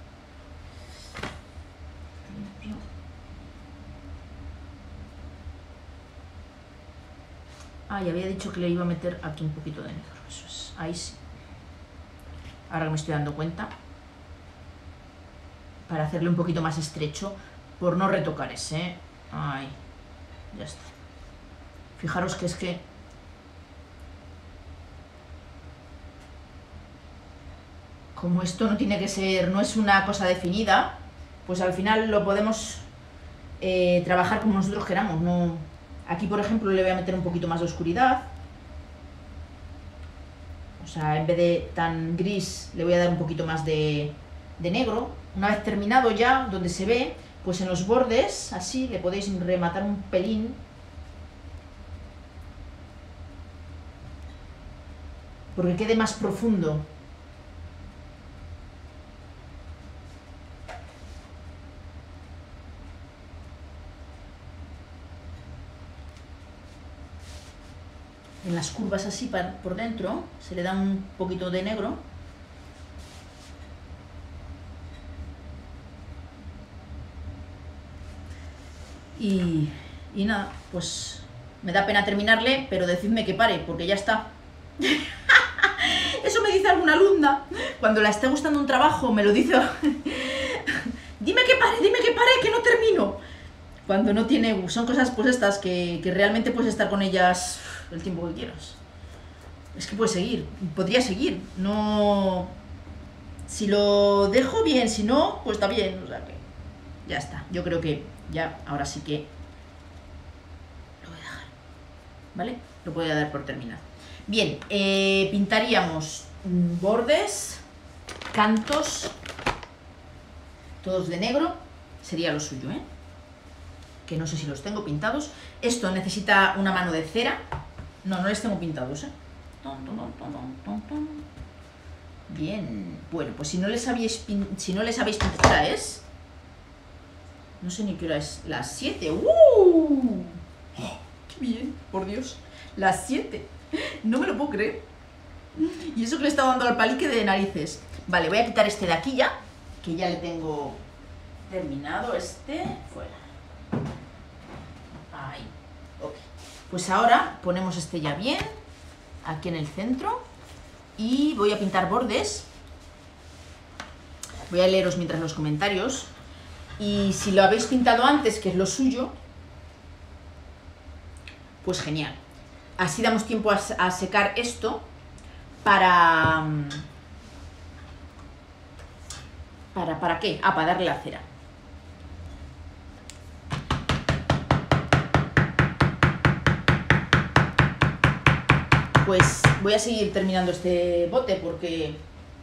Limpio. Ah, y había dicho que le iba a meter aquí un poquito de negro, eso es, ahí sí. Ahora que me estoy dando cuenta. Para hacerle un poquito más estrecho, por no retocar ese, ahí. Ya está. Fijaros que es que como esto no tiene que ser, no es una cosa definida, pues al final lo podemos trabajar como nosotros queramos. No, aquí por ejemplo le voy a meter un poquito más de oscuridad. O sea, en vez de tan gris le voy a dar un poquito más de negro. una vez terminado ya, donde se ve, pues en los bordes, así, le podéis rematar un pelín. Porque quede más profundo. En las curvas así por dentro se le da un poquito de negro. Y nada, pues me da pena terminarle, pero decidme que pare, porque ya está. Eso me dice alguna alumna. Cuando la está gustando un trabajo, me lo dice. Dime que pare, que no termino. Cuando no tiene... Son cosas pues estas que realmente puedes estar con ellas el tiempo que quieras. Es que puedes seguir, podría seguir. No... Si lo dejo bien, si no, pues está bien. O sea que ya está. Yo creo que ya, ahora sí que lo voy a dejar. ¿Vale? Lo voy a dar por terminado. Bien, pintaríamos bordes, cantos, todos de negro. Sería lo suyo, ¿eh? Que no sé si los tengo pintados. Esto necesita una mano de cera. No les tengo pintados, ¿eh? Bien, bueno, pues si no les habéis pintado, ¿qué hora es? No sé ni qué hora es. Las 7. ¡Oh! ¡Qué bien! Por Dios. Las 7. No me lo puedo creer. Y eso que le he estado dando al palique de narices. Vale, voy a quitar este de aquí ya, que ya le tengo terminado este. Fuera. Ahí. Ok. Pues ahora ponemos este ya bien, aquí en el centro. Y voy a pintar bordes. Voy a leeros mientras los comentarios. Y si lo habéis pintado antes, que es lo suyo, pues genial. Así damos tiempo a secar esto ¿para qué? Ah, para darle la cera. Pues voy a seguir terminando este bote porque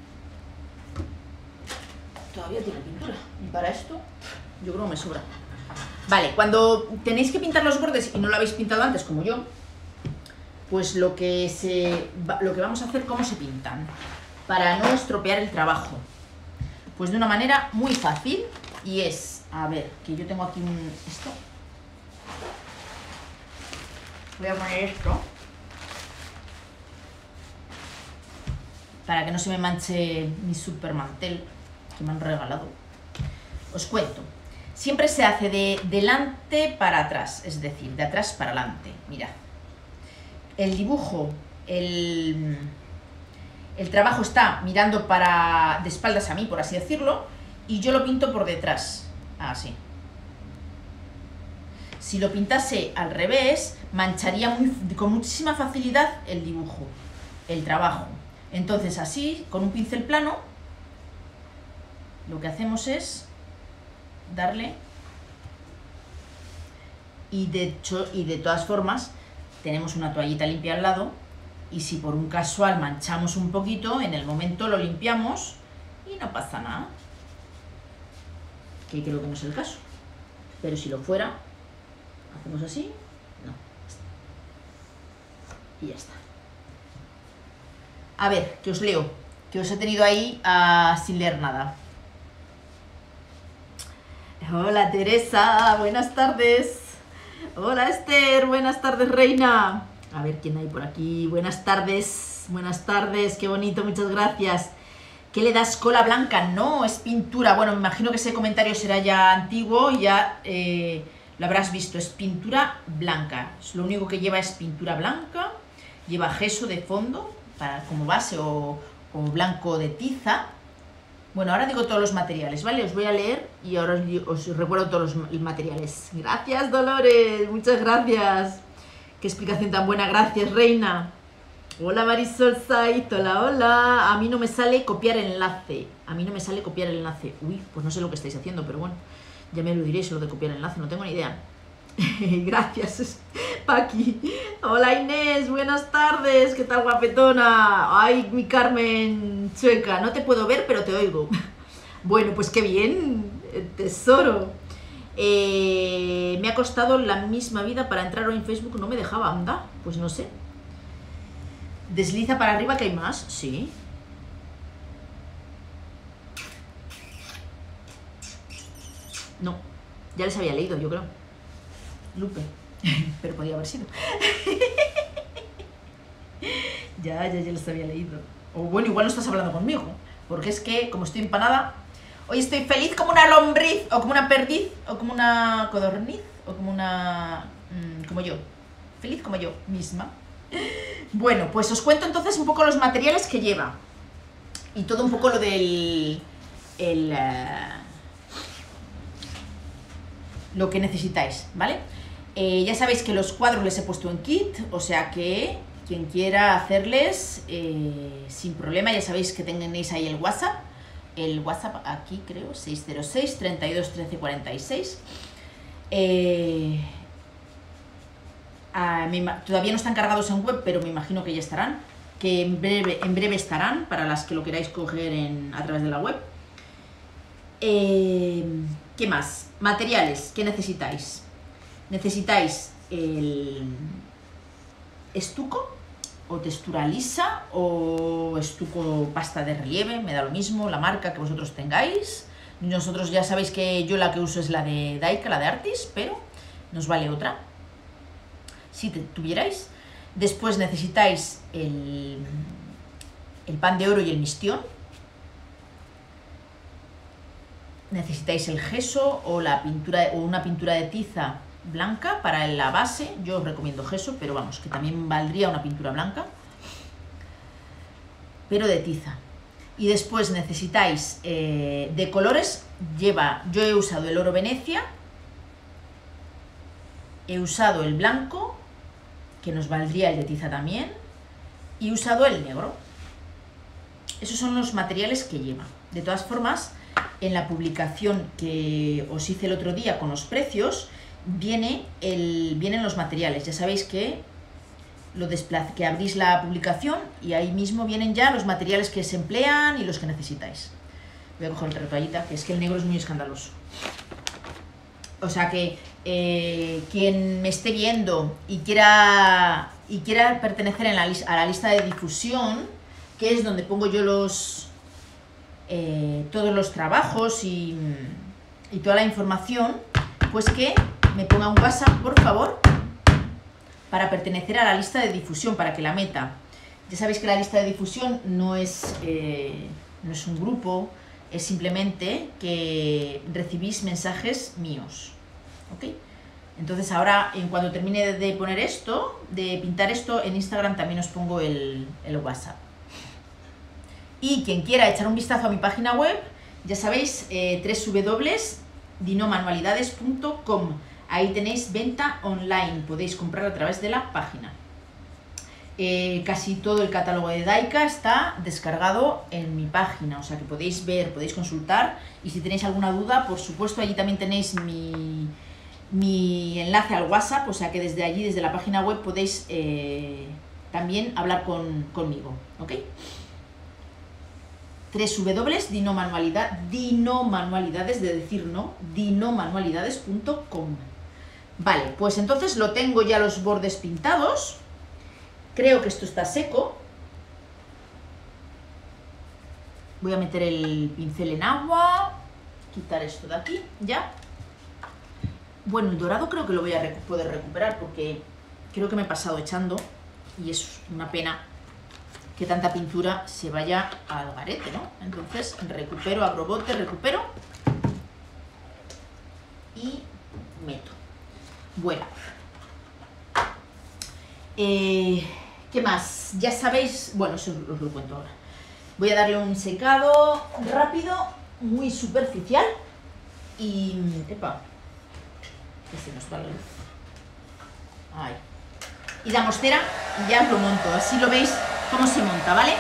todavía tiene pintura. Y para esto, yo creo que me sobra. Vale, cuando tenéis que pintar los bordes y no lo habéis pintado antes, como yo, pues lo que vamos a hacer, cómo se pintan, para no estropear el trabajo. Pues de una manera muy fácil, y es, a ver, que yo tengo aquí esto. Voy a poner esto, para que no se me manche mi super mantel que me han regalado. Os cuento. Siempre se hace de delante para atrás, es decir, de atrás para adelante. Mirad. El dibujo, el trabajo está mirando de espaldas a mí, por así decirlo, y yo lo pinto por detrás, así. Si lo pintase al revés, mancharía con muchísima facilidad el dibujo, el trabajo. Entonces así, con un pincel plano, lo que hacemos es darle, y de todas formas tenemos una toallita limpia al lado, y si por un casual manchamos un poquito, en el momento lo limpiamos y no pasa nada. Que creo que no es el caso, pero si lo fuera, hacemos así, no, y ya está. A ver, que os leo, que os he tenido ahí sin leer nada. Hola Teresa, buenas tardes. Hola Esther, buenas tardes reina. A ver quién hay por aquí. Buenas tardes, qué bonito, muchas gracias. ¿Qué le das cola blanca? No, es pintura. Bueno, me imagino que ese comentario será ya antiguo y ya lo habrás visto. Es pintura blanca. Lo único que lleva es pintura blanca. Lleva gesso de fondo como base o blanco de tiza. Bueno, ahora digo todos los materiales, ¿vale? Os voy a leer y ahora os recuerdo todos los materiales. Gracias, Dolores, muchas gracias. Qué explicación tan buena, gracias, reina. Hola, Marisol Saiz, hola. A mí no me sale copiar el enlace. Uy, pues no sé lo que estáis haciendo, pero bueno, ya me lo diréis lo de copiar el enlace, no tengo ni idea. Gracias, Paqui. Hola, Inés, buenas tardes, ¿qué tal, guapetona? Ay, mi Carmen Chueca, no te puedo ver, pero te oigo. Bueno, pues qué bien, tesoro. Me ha costado la misma vida para entrar hoy en Facebook, no me dejaba andar, pues no sé. Desliza para arriba que hay más, sí. No, ya les había leído, yo creo. Lupe, pero podía haber sido. Ya les había leído. O bueno, igual no estás hablando conmigo, porque es que como estoy empanada, hoy estoy feliz como una lombriz, o como una perdiz, o como una codorniz, o como una... como yo. Feliz como yo misma. Bueno, pues os cuento entonces un poco los materiales que lleva. Y todo un poco lo del... lo que necesitáis, ¿vale? Ya sabéis que los cuadros les he puesto en kit, o sea que quien quiera hacerles sin problema, ya sabéis que tenéis ahí el WhatsApp aquí creo, 606 32 13 46. Todavía no están cargados en web, pero me imagino que ya estarán, que en breve estarán, para las que lo queráis coger a través de la web. ¿Qué más? Materiales, ¿qué necesitáis? Necesitáis el estuco, o textura lisa, o estuco pasta de relieve, me da lo mismo, la marca que vosotros tengáis. Nosotros ya sabéis que yo la que uso es la de Daika, la de Artis, pero nos vale otra, si tuvierais. Después necesitáis el pan de oro y el mistión. Necesitáis el gesso o la pintura, o una pintura de tiza blanca para la base. Yo os recomiendo gesso, pero vamos, que también valdría una pintura blanca, pero de tiza. Y después necesitáis de colores, yo he usado el oro Venecia, he usado el blanco, que nos valdría el de tiza también, y he usado el negro. Esos son los materiales que lleva. De todas formas, en la publicación que os hice el otro día con los precios, vienen los materiales. Ya sabéis que que abrís la publicación y ahí mismo vienen ya los materiales que se emplean y los que necesitáis. Voy a coger otra toallita, que es que el negro es muy escandaloso. O sea que quien me esté viendo y quiera pertenecer a la lista de difusión, que es donde pongo yo todos los trabajos y toda la información, pues que me ponga un WhatsApp, por favor, para pertenecer a la lista de difusión, para que la meta. Ya sabéis que la lista de difusión no es un grupo, es simplemente que recibís mensajes míos, ¿ok? Entonces ahora, en cuanto termine de poner esto, de pintar esto, en Instagram también os pongo el WhatsApp. Y quien quiera echar un vistazo a mi página web, ya sabéis, www.dinomanualidades.com. Ahí tenéis venta online, podéis comprar a través de la página. Casi todo el catálogo de Daika está descargado en mi página, o sea que podéis ver, podéis consultar, y si tenéis alguna duda, por supuesto, allí también tenéis mi enlace al WhatsApp, o sea que desde allí, desde la página web, podéis también hablar conmigo, ¿ok? www.dinomanualidades, de decir no, dinomanualidades.com. Vale, pues entonces lo tengo ya los bordes pintados. Creo que esto está seco. Voy a meter el pincel en agua, quitar esto de aquí, ya. Bueno, el dorado creo que lo voy a poder recuperar, porque creo que me he pasado echando y es una pena que tanta pintura se vaya al garete, ¿no? Entonces recupero, abro bote, recupero y meto. Bueno, ¿qué más? Ya sabéis, bueno, eso os lo cuento ahora. Voy a darle un secado rápido, muy superficial y... ¡epa! Que se nos va la luz. Ahí. Y la mostera ya os lo monto, así lo veis cómo se monta, ¿vale?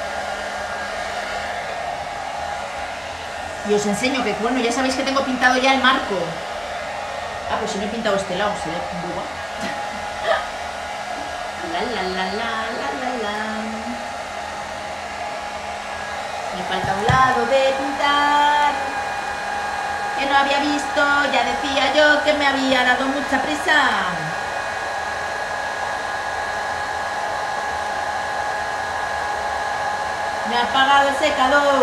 Y os enseño que, bueno, ya sabéis que tengo pintado ya el marco. Ah, pues si no he pintado este lado, se ve boba. Me falta un lado de pintar. había visto, ya decía yo que me había dado mucha prisa. Me ha apagado el secador.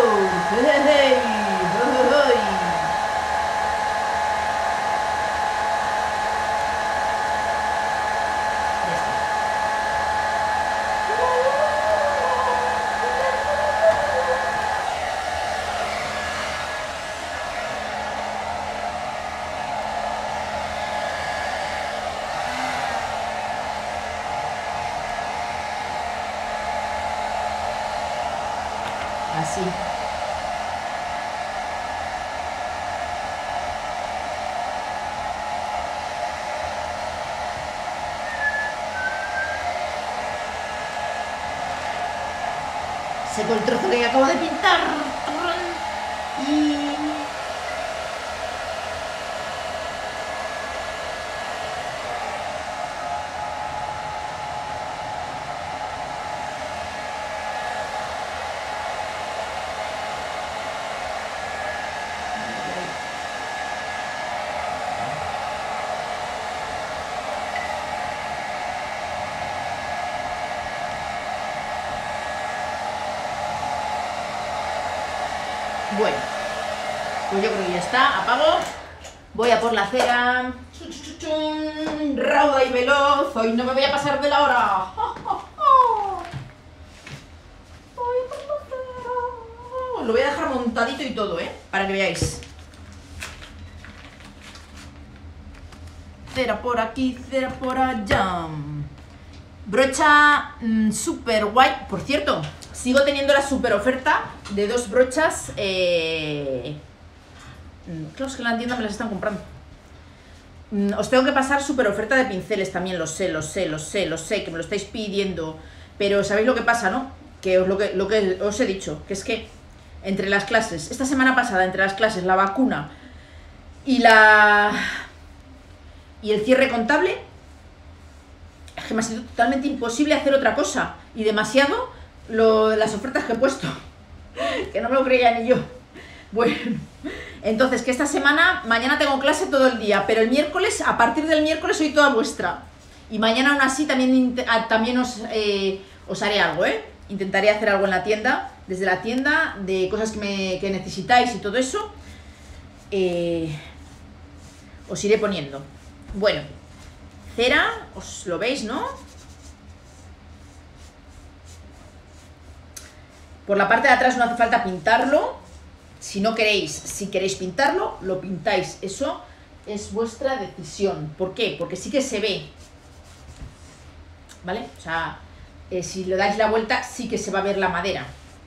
Así. Seco el trozo que acabo de pintar. Y... bueno, pues yo creo que ya está. Apago. Voy a por la cera. Rauda y veloz. Hoy no me voy a pasar de la hora. Voy a por la cera. Os lo voy a dejar montadito y todo, para que veáis. Cera por aquí, cera por allá. Brocha super guay. Por cierto, sigo teniendo la super oferta de 2 brochas. Claro, es que en la tienda me las están comprando. Os tengo que pasar super oferta de pinceles también, lo sé, que me lo estáis pidiendo. Pero ¿sabéis lo que pasa, no? Que lo que os he dicho, que es que entre las clases, esta semana pasada, entre las clases, la vacuna y el cierre contable, es que me ha sido totalmente imposible hacer otra cosa. Y demasiado las ofertas que he puesto, que no me lo creía ni yo. Bueno, entonces que esta semana, mañana tengo clase todo el día, pero el miércoles, a partir del miércoles soy toda vuestra. Y mañana aún así también os haré algo, Intentaré hacer algo en la tienda, desde la tienda, de cosas que necesitáis y todo eso. Os iré poniendo. Bueno, cera, os lo veis, ¿no? Por la parte de atrás no hace falta pintarlo. Si no queréis, si queréis pintarlo, lo pintáis. Eso es vuestra decisión. ¿Por qué? Porque sí que se ve. ¿Vale? O sea, si le dais la vuelta, sí que se va a ver la madera.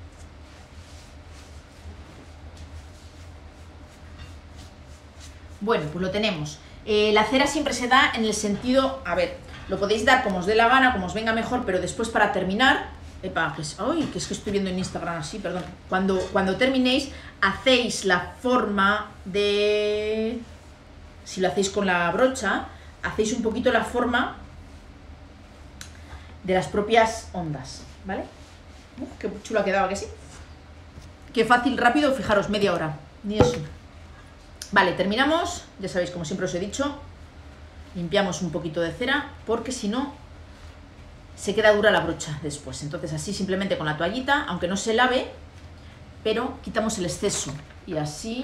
Bueno, pues lo tenemos. La cera siempre se da en el sentido, a ver, lo podéis dar como os dé la gana, como os venga mejor, pero después para terminar, que es que estoy viendo en Instagram así, perdón. Cuando terminéis, hacéis la forma de... Si lo hacéis con la brocha, hacéis un poquito la forma de las propias ondas, ¿vale? Qué chulo ha quedado, ¿que sí? Qué fácil, rápido, fijaros, media hora, ni eso. Vale, terminamos, ya sabéis, como siempre os he dicho, limpiamos un poquito de cera, porque si no, se queda dura la brocha después. Entonces así simplemente con la toallita, aunque no se lave, pero quitamos el exceso. Y así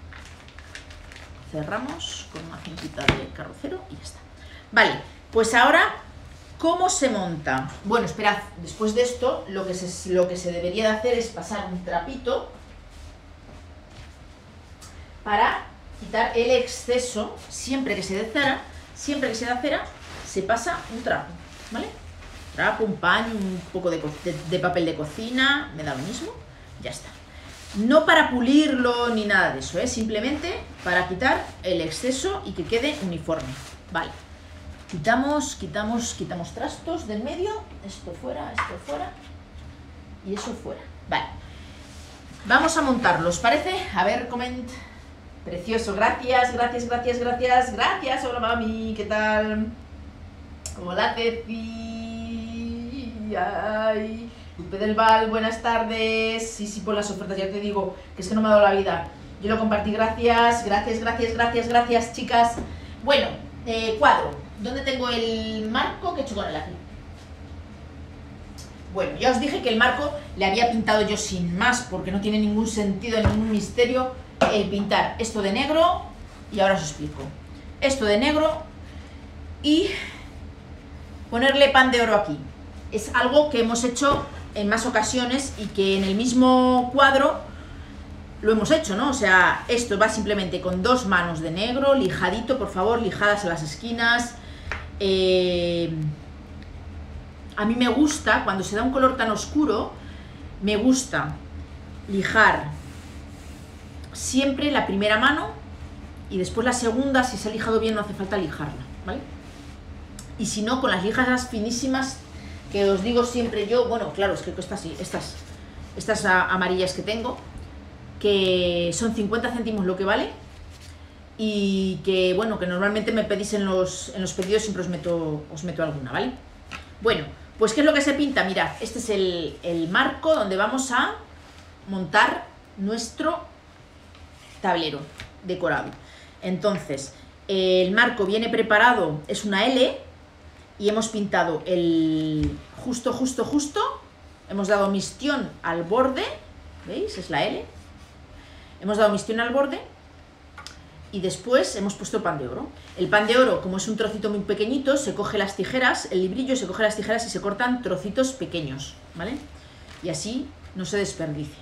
cerramos con una cintita de carrocero y ya está. Vale, pues ahora, ¿cómo se monta? Bueno, esperad, después de esto, lo que se debería de hacer es pasar un trapito para quitar el exceso. Siempre que se da cera, se pasa un trapo, ¿vale? Trapo, un paño, un poco de papel de cocina, me da lo mismo, ya está. No para pulirlo ni nada de eso, simplemente para quitar el exceso y que quede uniforme, ¿vale? Quitamos trastos del medio, esto fuera y eso fuera, vale. Vamos a montarlo, ¿os parece? A ver, coment. Precioso, gracias, hola mami, ¿qué tal? Hola Ceci, ay, Lupe del Val, buenas tardes. Sí, por las ofertas, ya te digo, que es que no me ha dado la vida. Yo lo compartí, gracias, chicas. Bueno, cuadro. ¿Dónde tengo el marco que he hecho con el aquí? Bueno, ya os dije que el marco le había pintado yo sin más, porque no tiene ningún sentido, ningún misterio el pintar esto de negro, y ahora os explico. Esto de negro y ponerle pan de oro aquí. Es algo que hemos hecho en más ocasiones y que en el mismo cuadro lo hemos hecho, ¿no? O sea, esto va simplemente con 2 manos de negro, lijadito, por favor, lijadas a las esquinas. A mí me gusta, cuando se da un color tan oscuro, me gusta lijar siempre la primera mano y después la segunda, si se ha lijado bien no hace falta lijarla, ¿vale? Y si no, con las lijas finísimas que os digo siempre yo, bueno, claro, es que estas amarillas que tengo, que son 50 céntimos lo que vale, y que, bueno, que normalmente me pedís en los pedidos, siempre os meto alguna, ¿vale? Bueno, pues ¿qué es lo que se pinta? Mirad, este es el marco donde vamos a montar nuestro tablero decorado. Entonces, el marco viene preparado, es una L, y hemos pintado el justo, hemos dado mistión al borde, ¿veis? Es la L. Hemos dado mistión al borde y después hemos puesto pan de oro. El pan de oro, como es un trocito muy pequeñito, se coge las tijeras, el librillo se coge las tijeras y se cortan trocitos pequeños, ¿vale? Y así no se desperdicia.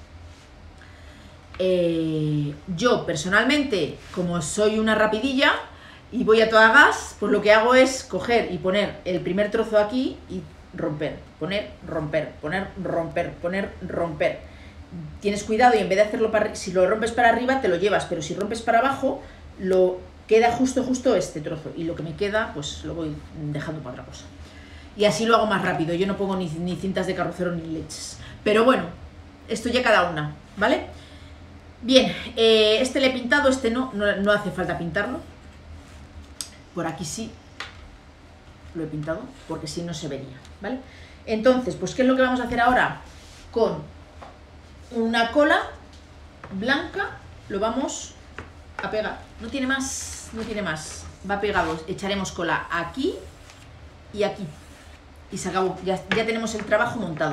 Yo personalmente, como soy una rapidilla y voy a toda gas, pues lo que hago es coger y poner el primer trozo aquí y romper, poner, romper, poner, romper, poner, romper. Tienes cuidado y en vez de hacerlo si lo rompes para arriba te lo llevas, pero si rompes para abajo lo queda justo este trozo y lo que me queda pues lo voy dejando para otra cosa. Y así lo hago más rápido, yo no pongo ni cintas de carrocero ni leches. Pero bueno, esto ya cada una, ¿vale? Bien, este le he pintado, este no hace falta pintarlo. Por aquí sí lo he pintado, porque si no se vería, ¿vale? Entonces, pues ¿qué es lo que vamos a hacer ahora? Con una cola blanca lo vamos a pegar. No tiene más, va pegado. Echaremos cola aquí y aquí. Y se acabó, ya tenemos el trabajo montado.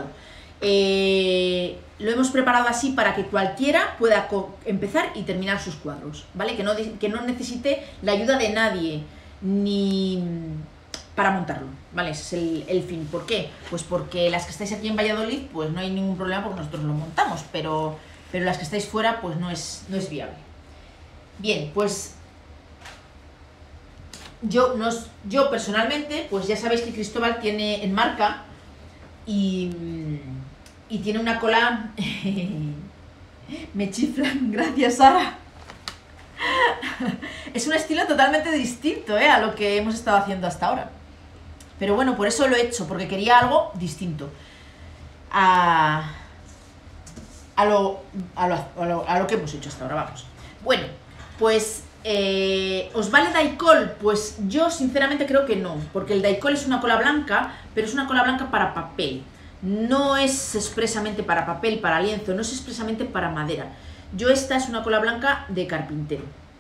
Lo hemos preparado así para que cualquiera pueda empezar y terminar sus cuadros, ¿vale? Que no necesite la ayuda de nadie ni para montarlo, ¿vale? Ese es el fin. ¿Por qué? Pues porque las que estáis aquí en Valladolid pues no hay ningún problema porque nosotros lo montamos, pero las que estáis fuera pues no es viable. Bien, pues yo personalmente, pues ya sabéis que Cristóbal tiene en marca y tiene una cola... Me chiflan, gracias Sara. Es un estilo totalmente distinto a lo que hemos estado haciendo hasta ahora. Pero bueno, por eso lo he hecho, porque quería algo distinto a lo que hemos hecho hasta ahora, vamos. Bueno, pues ¿os vale Daicol? Pues yo sinceramente creo que no, porque el Daicol es una cola blanca, pero es una cola blanca para papel. No es expresamente para papel, para lienzo, no es expresamente para madera. Esta es una cola blanca de carpintero.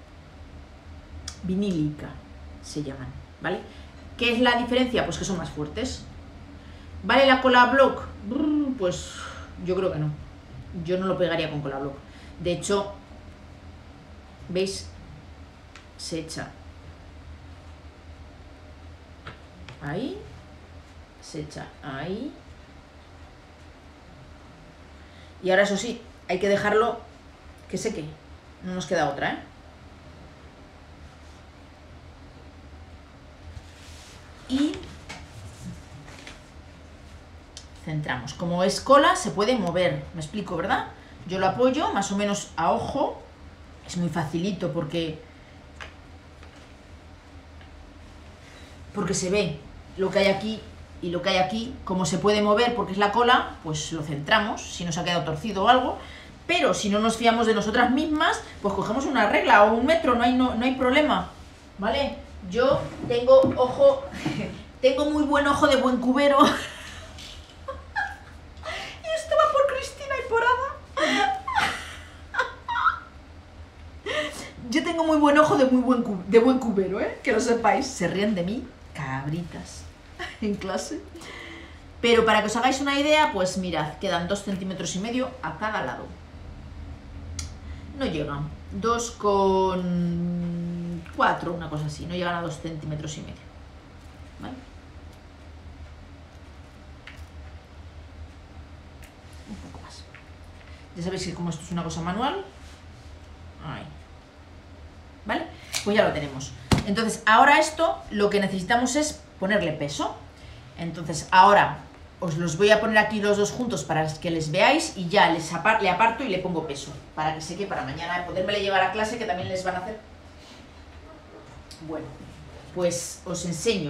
Vinílica se llaman, ¿vale? ¿Qué es la diferencia? Pues que son más fuertes. ¿Vale la cola block? Pues yo creo que no. Yo no lo pegaría con cola block. De hecho, ¿veis? Se echa ahí, se echa ahí. Y ahora eso sí, hay que dejarlo que seque. No nos queda otra, ¿eh? Y centramos. Como es cola, se puede mover. Me explico, ¿verdad? Yo lo apoyo más o menos a ojo. Es muy facilito porque se ve lo que hay aquí y lo que hay aquí. Como se puede mover porque es la cola, pues lo centramos. Si nos ha quedado torcido o algo. Pero si no nos fiamos de nosotras mismas, pues cogemos una regla o un metro, no hay problema, ¿vale? Yo tengo ojo, tengo muy buen ojo de buen cubero. Y esto va por Cristina y por Ada. muy buen ojo de buen cubero, ¿eh? Que lo sepáis. Se ríen de mí, cabritas, en clase. Pero para que os hagáis una idea, pues mirad, quedan 2,5 centímetros a cada lado. No llegan, 2,4, una cosa así, no llegan a 2,5 centímetros. ¿Vale? Un poco más. Ya sabéis que como esto es una cosa manual, ahí. ¿Vale? Pues ya lo tenemos. Entonces, ahora esto, lo que necesitamos es ponerle peso. Entonces, ahora os los voy a poner aquí los dos juntos para que les veáis y ya le aparto y le pongo peso, para que sé que para mañana podérmele llevar a clase, que también les van a hacer. Bueno, pues os enseño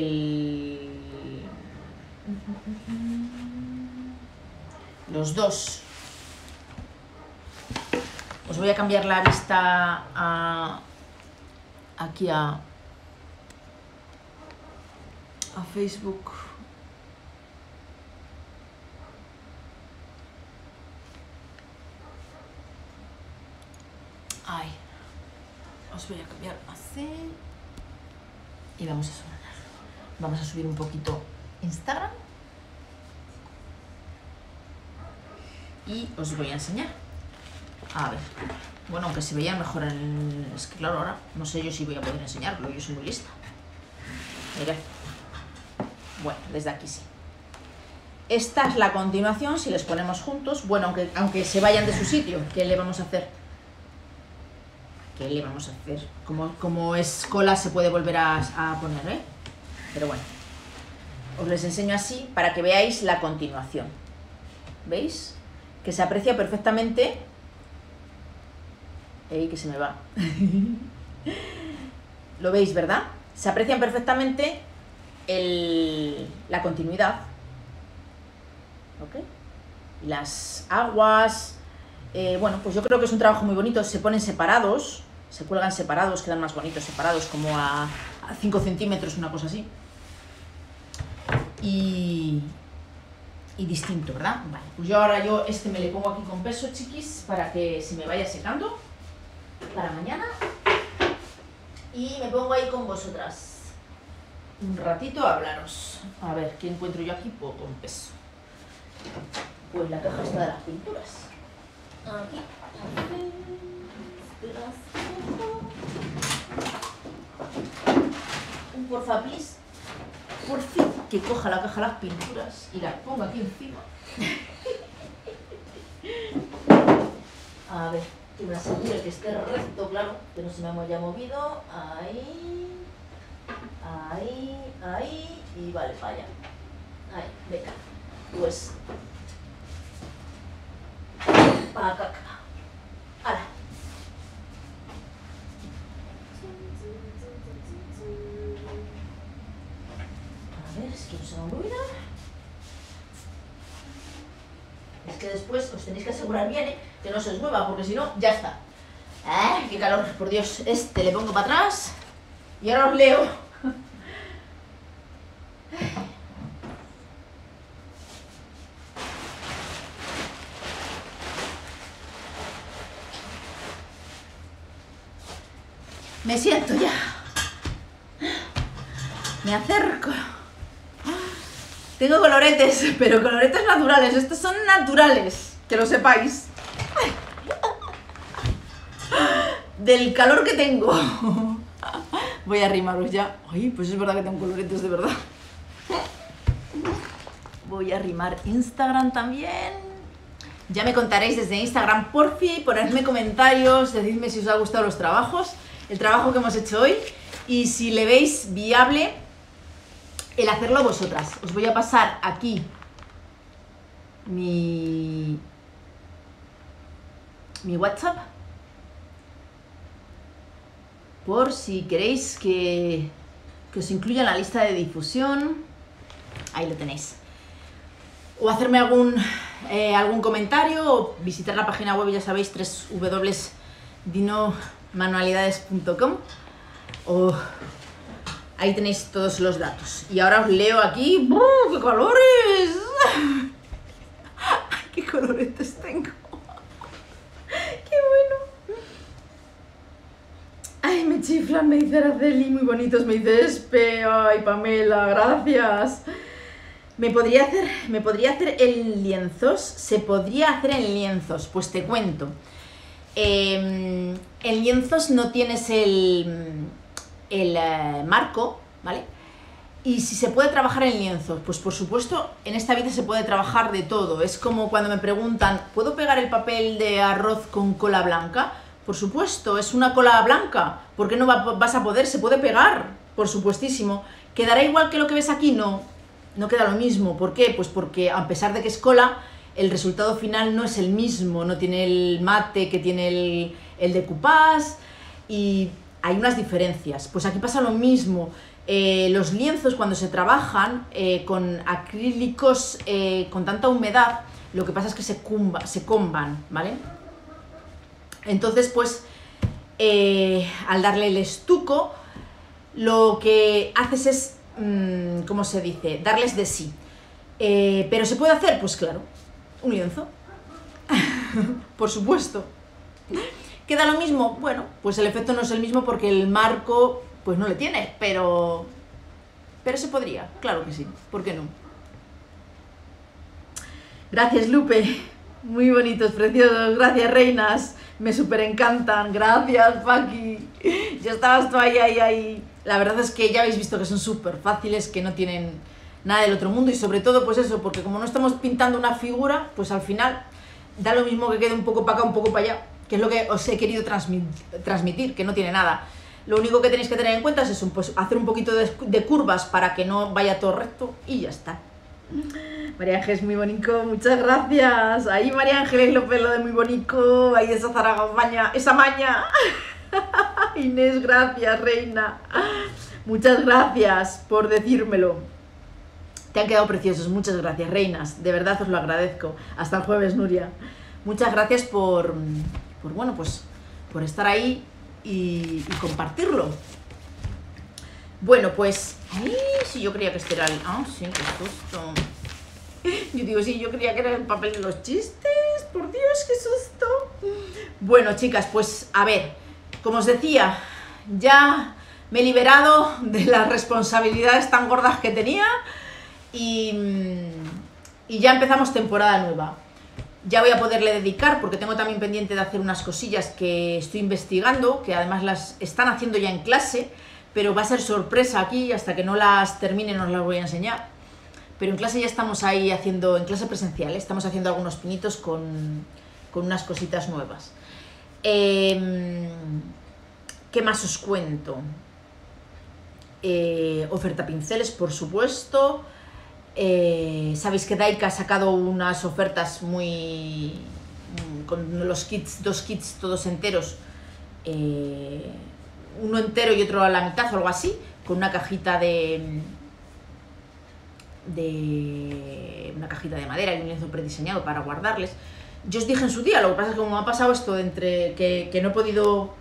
los dos. Os voy a cambiar la vista aquí a Facebook. Ay, os voy a cambiar así y vamos a subir un poquito Instagram y os voy a enseñar. A ver, bueno, aunque se veía mejor es que claro, ahora no sé yo si voy a poder enseñarlo, yo soy muy lista. Mirad, bueno, desde aquí sí. Esta es la continuación, si les ponemos juntos. Bueno, aunque se vayan de su sitio, ¿qué le vamos a hacer? ¿Qué le vamos a hacer? Como es cola se puede volver a poner, ¿eh? Pero bueno, os les enseño así para que veáis la continuación. ¿Veis? Que se aprecia perfectamente. ¡Ey, que se me va! ¿Lo veis, verdad? Se aprecian perfectamente la continuidad. ¿Ok? Las aguas. Bueno, pues yo creo que es un trabajo muy bonito. Se ponen separados. Se cuelgan separados, quedan más bonitos separados, como a 5 centímetros, una cosa así. Y distinto, ¿verdad? Vale, pues yo ahora me le pongo aquí con peso, chiquis, para que se me vaya secando para mañana. Y me pongo ahí con vosotras un ratito a hablaros. A ver, ¿qué encuentro yo aquí? Pues con peso. Pues la caja está de las pinturas. Aquí. Un porfa, please. Por fin, que coja la caja de las pinturas y la pongo aquí encima. A ver, que me asegure que esté recto, claro, que no se me haya movido. Ahí, ahí, ahí y vale, para allá. Ahí, venga. Pues para acá. ¡Hala! A ver, es que no se me olvida. Es que después os tenéis que asegurar bien, que no se os mueva, porque si no, ya está. ¡Ay, qué calor! Por Dios, le pongo para atrás y ahora os leo. Me siento ya. Me acerco. Tengo coloretes, pero coloretes naturales. Estos son naturales, que lo sepáis. Del calor que tengo. Voy a arrimaros ya. Ay, pues es verdad que tengo coloretes de verdad. Voy a arrimar Instagram también. Ya me contaréis desde Instagram, porfi, ponedme comentarios, decidme si os ha gustado los trabajos, el trabajo que hemos hecho hoy, y si le veis viable el hacerlo vosotras. Os voy a pasar aquí mi WhatsApp por si queréis que os incluya en la lista de difusión. Ahí lo tenéis. O hacerme algún comentario, o visitar la página web, ya sabéis, www.dinomanualidades.com, o ahí tenéis todos los datos. Y ahora os leo aquí. ¡Qué colores! ¡Qué coloretes tengo! ¡Qué bueno! me chiflan, me dice Araceli, muy bonitos, me dice Espe, ay Pamela, gracias. ¿Me podría hacer en lienzos? ¿Se podría hacer en lienzos? Pues te cuento. En lienzos no tienes el marco, ¿vale? Y si se puede trabajar en lienzos, pues por supuesto, en esta vida se puede trabajar de todo. Es como cuando me preguntan, ¿puedo pegar el papel de arroz con cola blanca? Por supuesto, es una cola blanca. ¿Por qué no vas a poder? Se puede pegar, por supuestísimo. ¿Quedará igual que lo que ves aquí? No, no queda lo mismo. ¿Por qué? Pues porque a pesar de que es cola, el resultado final no es el mismo. No tiene el mate que tiene el decoupage y hay unas diferencias. Pues aquí pasa lo mismo. Los lienzos, cuando se trabajan con acrílicos con tanta humedad, lo que pasa es que se comban, ¿vale? Entonces, pues, al darle el estuco, lo que haces es, ¿cómo se dice? Darles de sí. ¿Pero se puede hacer? Pues claro, un lienzo. Por supuesto. ¿Queda lo mismo? Bueno, pues el efecto no es el mismo porque el marco pues no le tiene, pero se podría, claro que sí, ¿por qué no? Gracias, Lupe, muy bonitos, preciosos, gracias, reinas, me súper encantan, gracias, Paqui, ya estabas tú ahí. La verdad es que ya habéis visto que son súper fáciles, que no tienen nada del otro mundo y sobre todo pues eso, porque como no estamos pintando una figura, pues al final da lo mismo que quede un poco para acá, un poco para allá, que es lo que os he querido transmitir, que no tiene nada. Lo único que tenéis que tener en cuenta es eso, pues hacer un poquito de curvas para que no vaya todo recto y ya está. María Ángel es muy bonito, muchas gracias. Ahí María Ángeles López, lo de muy bonito, ahí esa Zaragoza, esa maña. Inés, gracias, reina. Muchas gracias por decírmelo. Te han quedado preciosos, muchas gracias, reinas. De verdad os lo agradezco. Hasta el jueves, Nuria. Muchas gracias por bueno, pues por estar ahí y compartirlo. Bueno, pues... ¡Ay! Sí, yo creía que este era el... Ah, sí, qué susto. Yo digo, sí, yo creía que era el papel de los chistes. Por Dios, qué susto. Bueno, chicas, pues a ver, como os decía, ya me he liberado de las responsabilidades tan gordas que tenía y ya empezamos temporada nueva. Ya voy a poderle dedicar, porque tengo también pendiente de hacer unas cosillas que estoy investigando, que además las están haciendo ya en clase, pero va a ser sorpresa aquí, hasta que no las termine no os las voy a enseñar. Pero en clase ya estamos ahí haciendo, en clase presencial, estamos haciendo algunos pinitos con unas cositas nuevas. ¿Qué más os cuento? Oferta pinceles, por supuesto. Sabéis que Daika ha sacado unas ofertas con los kits, 2 kits todos enteros, uno entero y otro a la mitad o algo así, con una cajita de madera y un lienzo prediseñado para guardarles. Yo os dije en su día, lo que pasa es que como me ha pasado esto de entre que no he podido,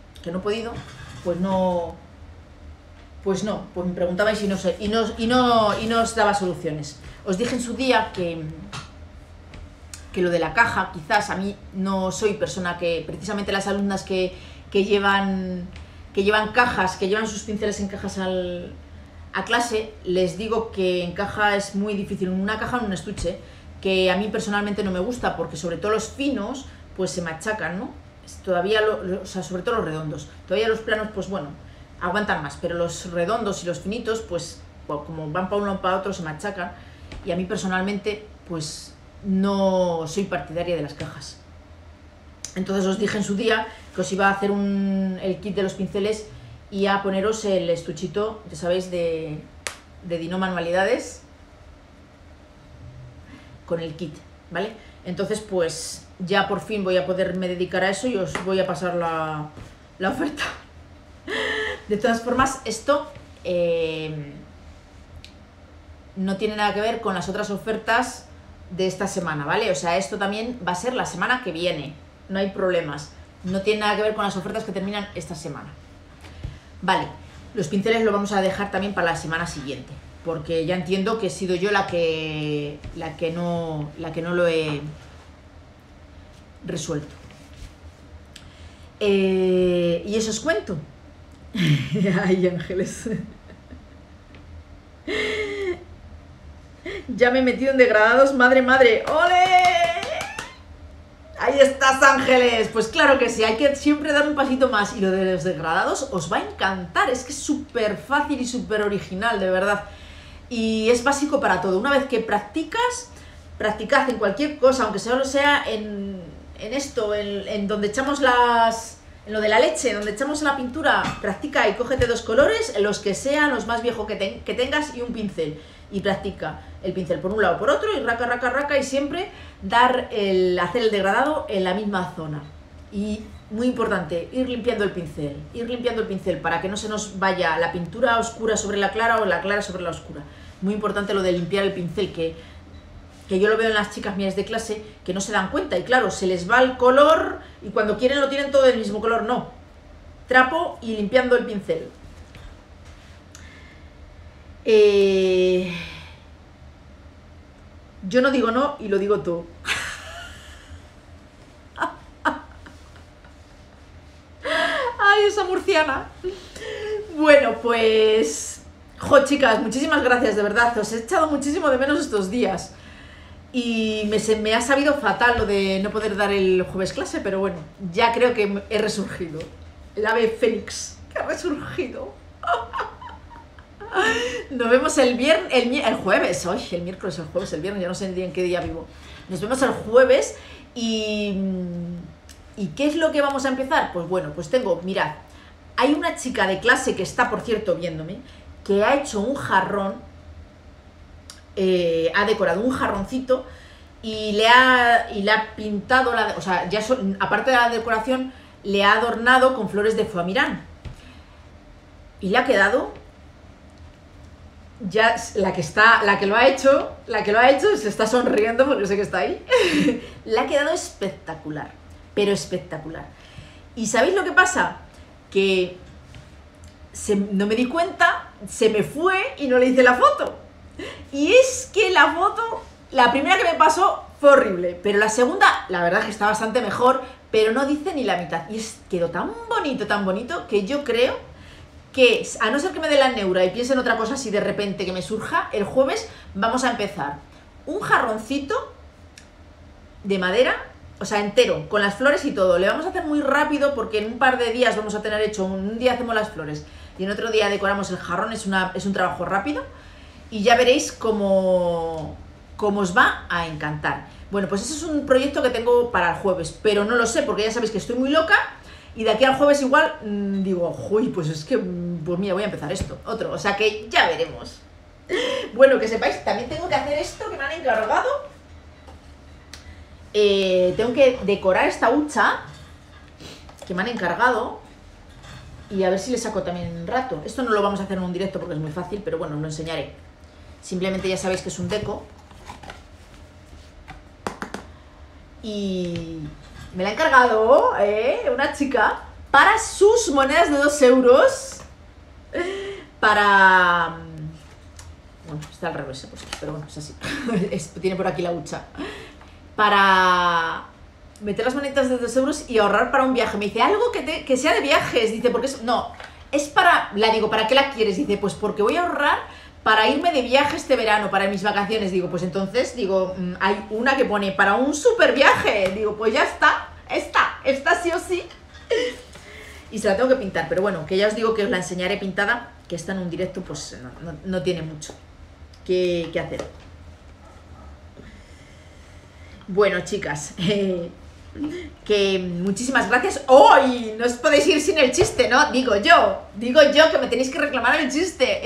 pues me preguntabais y no sé, y no os daba soluciones. Os dije en su día que lo de la caja, quizás a mí no soy persona que, precisamente las alumnas que llevan cajas, que llevan sus pinceles en cajas a clase, les digo que en caja es muy difícil, una caja en un estuche, que a mí personalmente no me gusta, porque sobre todo los finos, pues se machacan, ¿no? Todavía, o sea, sobre todo los redondos, todavía los planos, pues bueno, aguantan más, pero los redondos y los finitos, pues como van para uno o para otro, se machacan, y a mí personalmente, pues no soy partidaria de las cajas. Entonces os dije en su día que os iba a hacer el kit de los pinceles y a poneros el estuchito, ya sabéis, de Dino Manualidades con el kit, ¿vale? Entonces pues ya por fin voy a poderme dedicar a eso y os voy a pasar la oferta. De todas formas, esto no tiene nada que ver con las otras ofertas de esta semana, ¿vale? O sea, esto también va a ser la semana que viene, no hay problemas. No tiene nada que ver con las ofertas que terminan esta semana. Vale, los pinceles lo vamos a dejar también para la semana siguiente, porque ya entiendo que he sido yo la que no lo he resuelto. Y eso os cuento. Ay, Ángeles. Ya me he metido en degradados, madre, madre. ¡Ole! Ahí estás, Ángeles. Pues claro que sí, hay que siempre dar un pasito más. Y lo de los degradados os va a encantar. Es que es súper fácil y súper original, de verdad. Y es básico para todo. Una vez que practicas, practicad en cualquier cosa, aunque solo sea en esto, en donde echamos en lo de la leche, donde echamos la pintura, practica y cógete 2 colores, los que sean, los más viejos que tengas y un pincel. Y practica el pincel por un lado por otro y raca, raca, raca y siempre hacer el degradado en la misma zona. Y muy importante, ir limpiando el pincel para que no se nos vaya la pintura oscura sobre la clara o la clara sobre la oscura. Muy importante lo de limpiar el pincel, que yo lo veo en las chicas mías de clase, que no se dan cuenta y claro, se les va el color y cuando quieren lo tienen todo del mismo color. No, trapo y limpiando el pincel. Yo no digo no y lo digo tú. Ay, esa murciana. Bueno, pues... Jo, chicas, muchísimas gracias, de verdad. Os he echado muchísimo de menos estos días. Y me ha sabido fatal lo de no poder dar el jueves clase, pero bueno, ya creo que he resurgido. El ave fénix, que ha resurgido. Nos vemos el jueves, hoy el miércoles, el jueves, el viernes, ya no sé en qué día vivo. Nos vemos el jueves y ¿qué es lo que vamos a empezar? Pues bueno, pues mirad, hay una chica de clase que está, por cierto, viéndome, que ha hecho un jarrón, ha decorado un jarroncito y le ha pintado, o sea, aparte de la decoración, le ha adornado con flores de foamirán. Y le ha quedado... Ya la que lo ha hecho se está sonriendo porque sé que está ahí. Le ha quedado espectacular, pero espectacular. ¿Y sabéis lo que pasa? Que no me di cuenta, se me fue y no le hice la foto. Y es que la foto, la primera que me pasó fue horrible, pero la segunda, la verdad es que está bastante mejor, pero no dice ni la mitad. Y quedó tan bonito, que yo creo que, a no ser que me dé la neura y piense en otra cosa, si de repente que me surja, el jueves vamos a empezar un jarroncito de madera, o sea, entero, con las flores y todo. Le vamos a hacer muy rápido porque en un par de días vamos a tener hecho, un día hacemos las flores y en otro día decoramos el jarrón, es un trabajo rápido y ya veréis cómo os va a encantar. Bueno, pues eso es un proyecto que tengo para el jueves, pero no lo sé porque ya sabéis que estoy muy loca. Y de aquí al jueves igual digo, uy, pues es que, pues mira, voy a empezar otro, o sea que ya veremos. Bueno, que sepáis, también tengo que hacer esto que me han encargado. Tengo que decorar esta hucha que me han encargado y a ver si le saco también un rato. Esto no lo vamos a hacer en un directo porque es muy fácil, pero bueno, os lo enseñaré. Simplemente ya sabéis que es un deco. Y... me la ha encargado una chica para sus monedas de 2 euros. Para... bueno, está al revés, pues, pero bueno, es así. Tiene por aquí la hucha. Para meter las monedas de 2 euros y ahorrar para un viaje. Me dice, algo que sea de viajes. Dice, porque es... no, es para... la digo, ¿para qué la quieres? Dice, pues porque voy a ahorrar para irme de viaje este verano, para mis vacaciones. Digo, pues entonces, digo, hay una que pone para un super viaje. Digo, pues ya está, esta sí o sí. Y se la tengo que pintar, pero bueno, que ya os digo que os la enseñaré pintada, que esta en un directo pues no tiene mucho que hacer. Bueno, chicas, que muchísimas gracias. ¡Ay! No os podéis ir sin el chiste, ¿no? Digo yo que me tenéis que reclamar el chiste.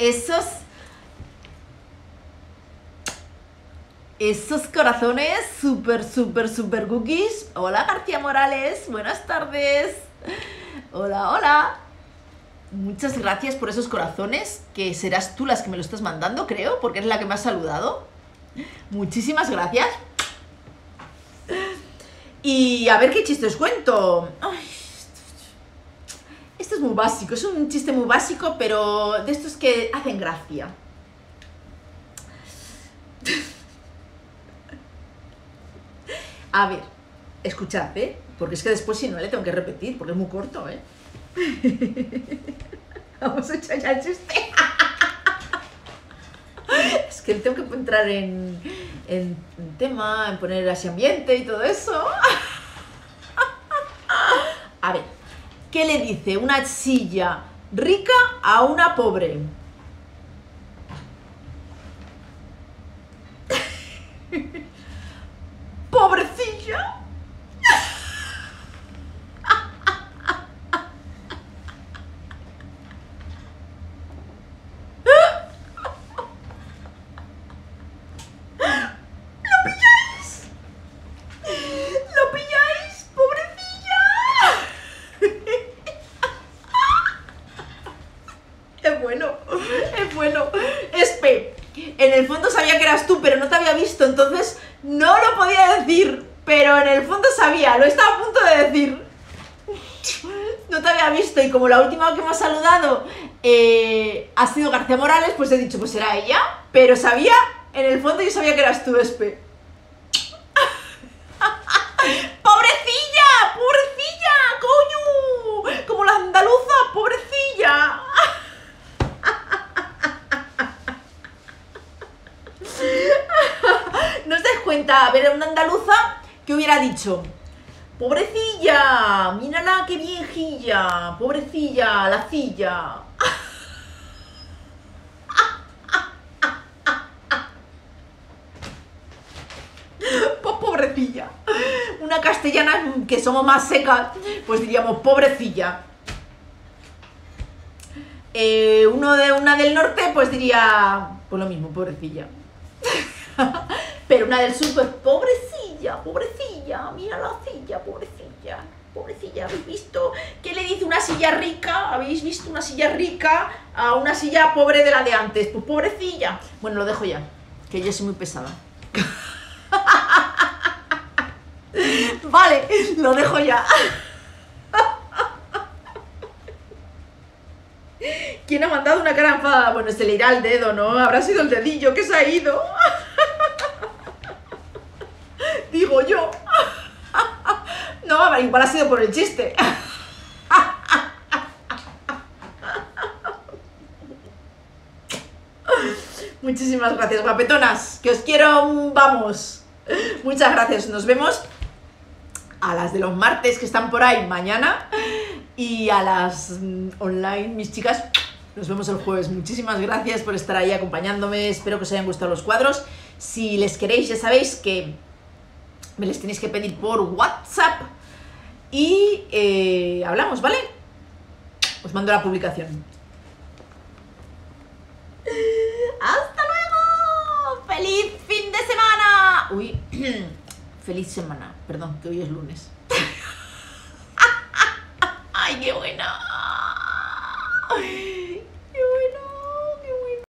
Esos corazones super cookies. Hola, García Morales, buenas tardes. Hola. Muchas gracias por esos corazones, que serás tú las que me lo estás mandando, creo, porque eres la que me has saludado. Muchísimas gracias. Y a ver qué chiste os cuento. Ay, esto es muy básico, es un chiste muy básico, pero de estos que hacen gracia. A ver, escuchad, porque es que después si no le tengo que repetir, porque es muy corto, Vamos a echar ya el chiste. Es que tengo que entrar en tema, en poner así ambiente y todo eso. A ver, ¿qué le dice una silla rica a una pobre? Pobrecilla. ¿Lo pilláis? ¡Pobrecilla! Es bueno, es bueno. Espe, en el fondo sabía que eras tú, pero no te había visto, entonces no lo podía decir. Pero en el fondo sabía, lo estaba a punto de decir. No te había visto y como la última que hemos saludado ha sido García Morales, pues he dicho, pues será ella. Pero sabía, en el fondo yo sabía que eras tú, Espe. ¡Pobrecilla! ¡Pobrecilla! ¡Coño! Como la andaluza, pobrecilla. ¿No os dais cuenta? A ver, una andaluza que hubiera dicho: pobrecilla, mírala qué viejilla, pobrecilla, la silla. Pues pobrecilla. Una castellana que somos más secas, pues diríamos pobrecilla. Una del norte, pues diría pues lo mismo, pobrecilla. Pero una del sur, pues pobrecilla, pobrecilla, mira la silla, pobrecilla, pobrecilla. ¿Habéis visto qué le dice una silla rica? ¿Habéis visto una silla rica a una silla pobre de la de antes? Pues pobrecilla. Bueno, lo dejo ya, que yo soy muy pesada. Vale, lo dejo ya. ¿Quién ha mandado una cara enfadada? Bueno, se le irá el dedo, ¿no? Habrá sido el dedillo que se ha ido. Digo yo. No, igual ha sido por el chiste. Muchísimas gracias, guapetonas. Que os quiero, vamos. Muchas gracias. Nos vemos a las de los martes que están por ahí mañana. Y a las online, mis chicas, nos vemos el jueves. Muchísimas gracias por estar ahí acompañándome. Espero que os hayan gustado los cuadros. Si les queréis, ya sabéis que me les tenéis que pedir por WhatsApp. Y hablamos, ¿vale? Os mando la publicación. ¡Hasta luego! ¡Feliz fin de semana! Uy, feliz semana. Perdón, que hoy es lunes. ¡Ay, qué buena!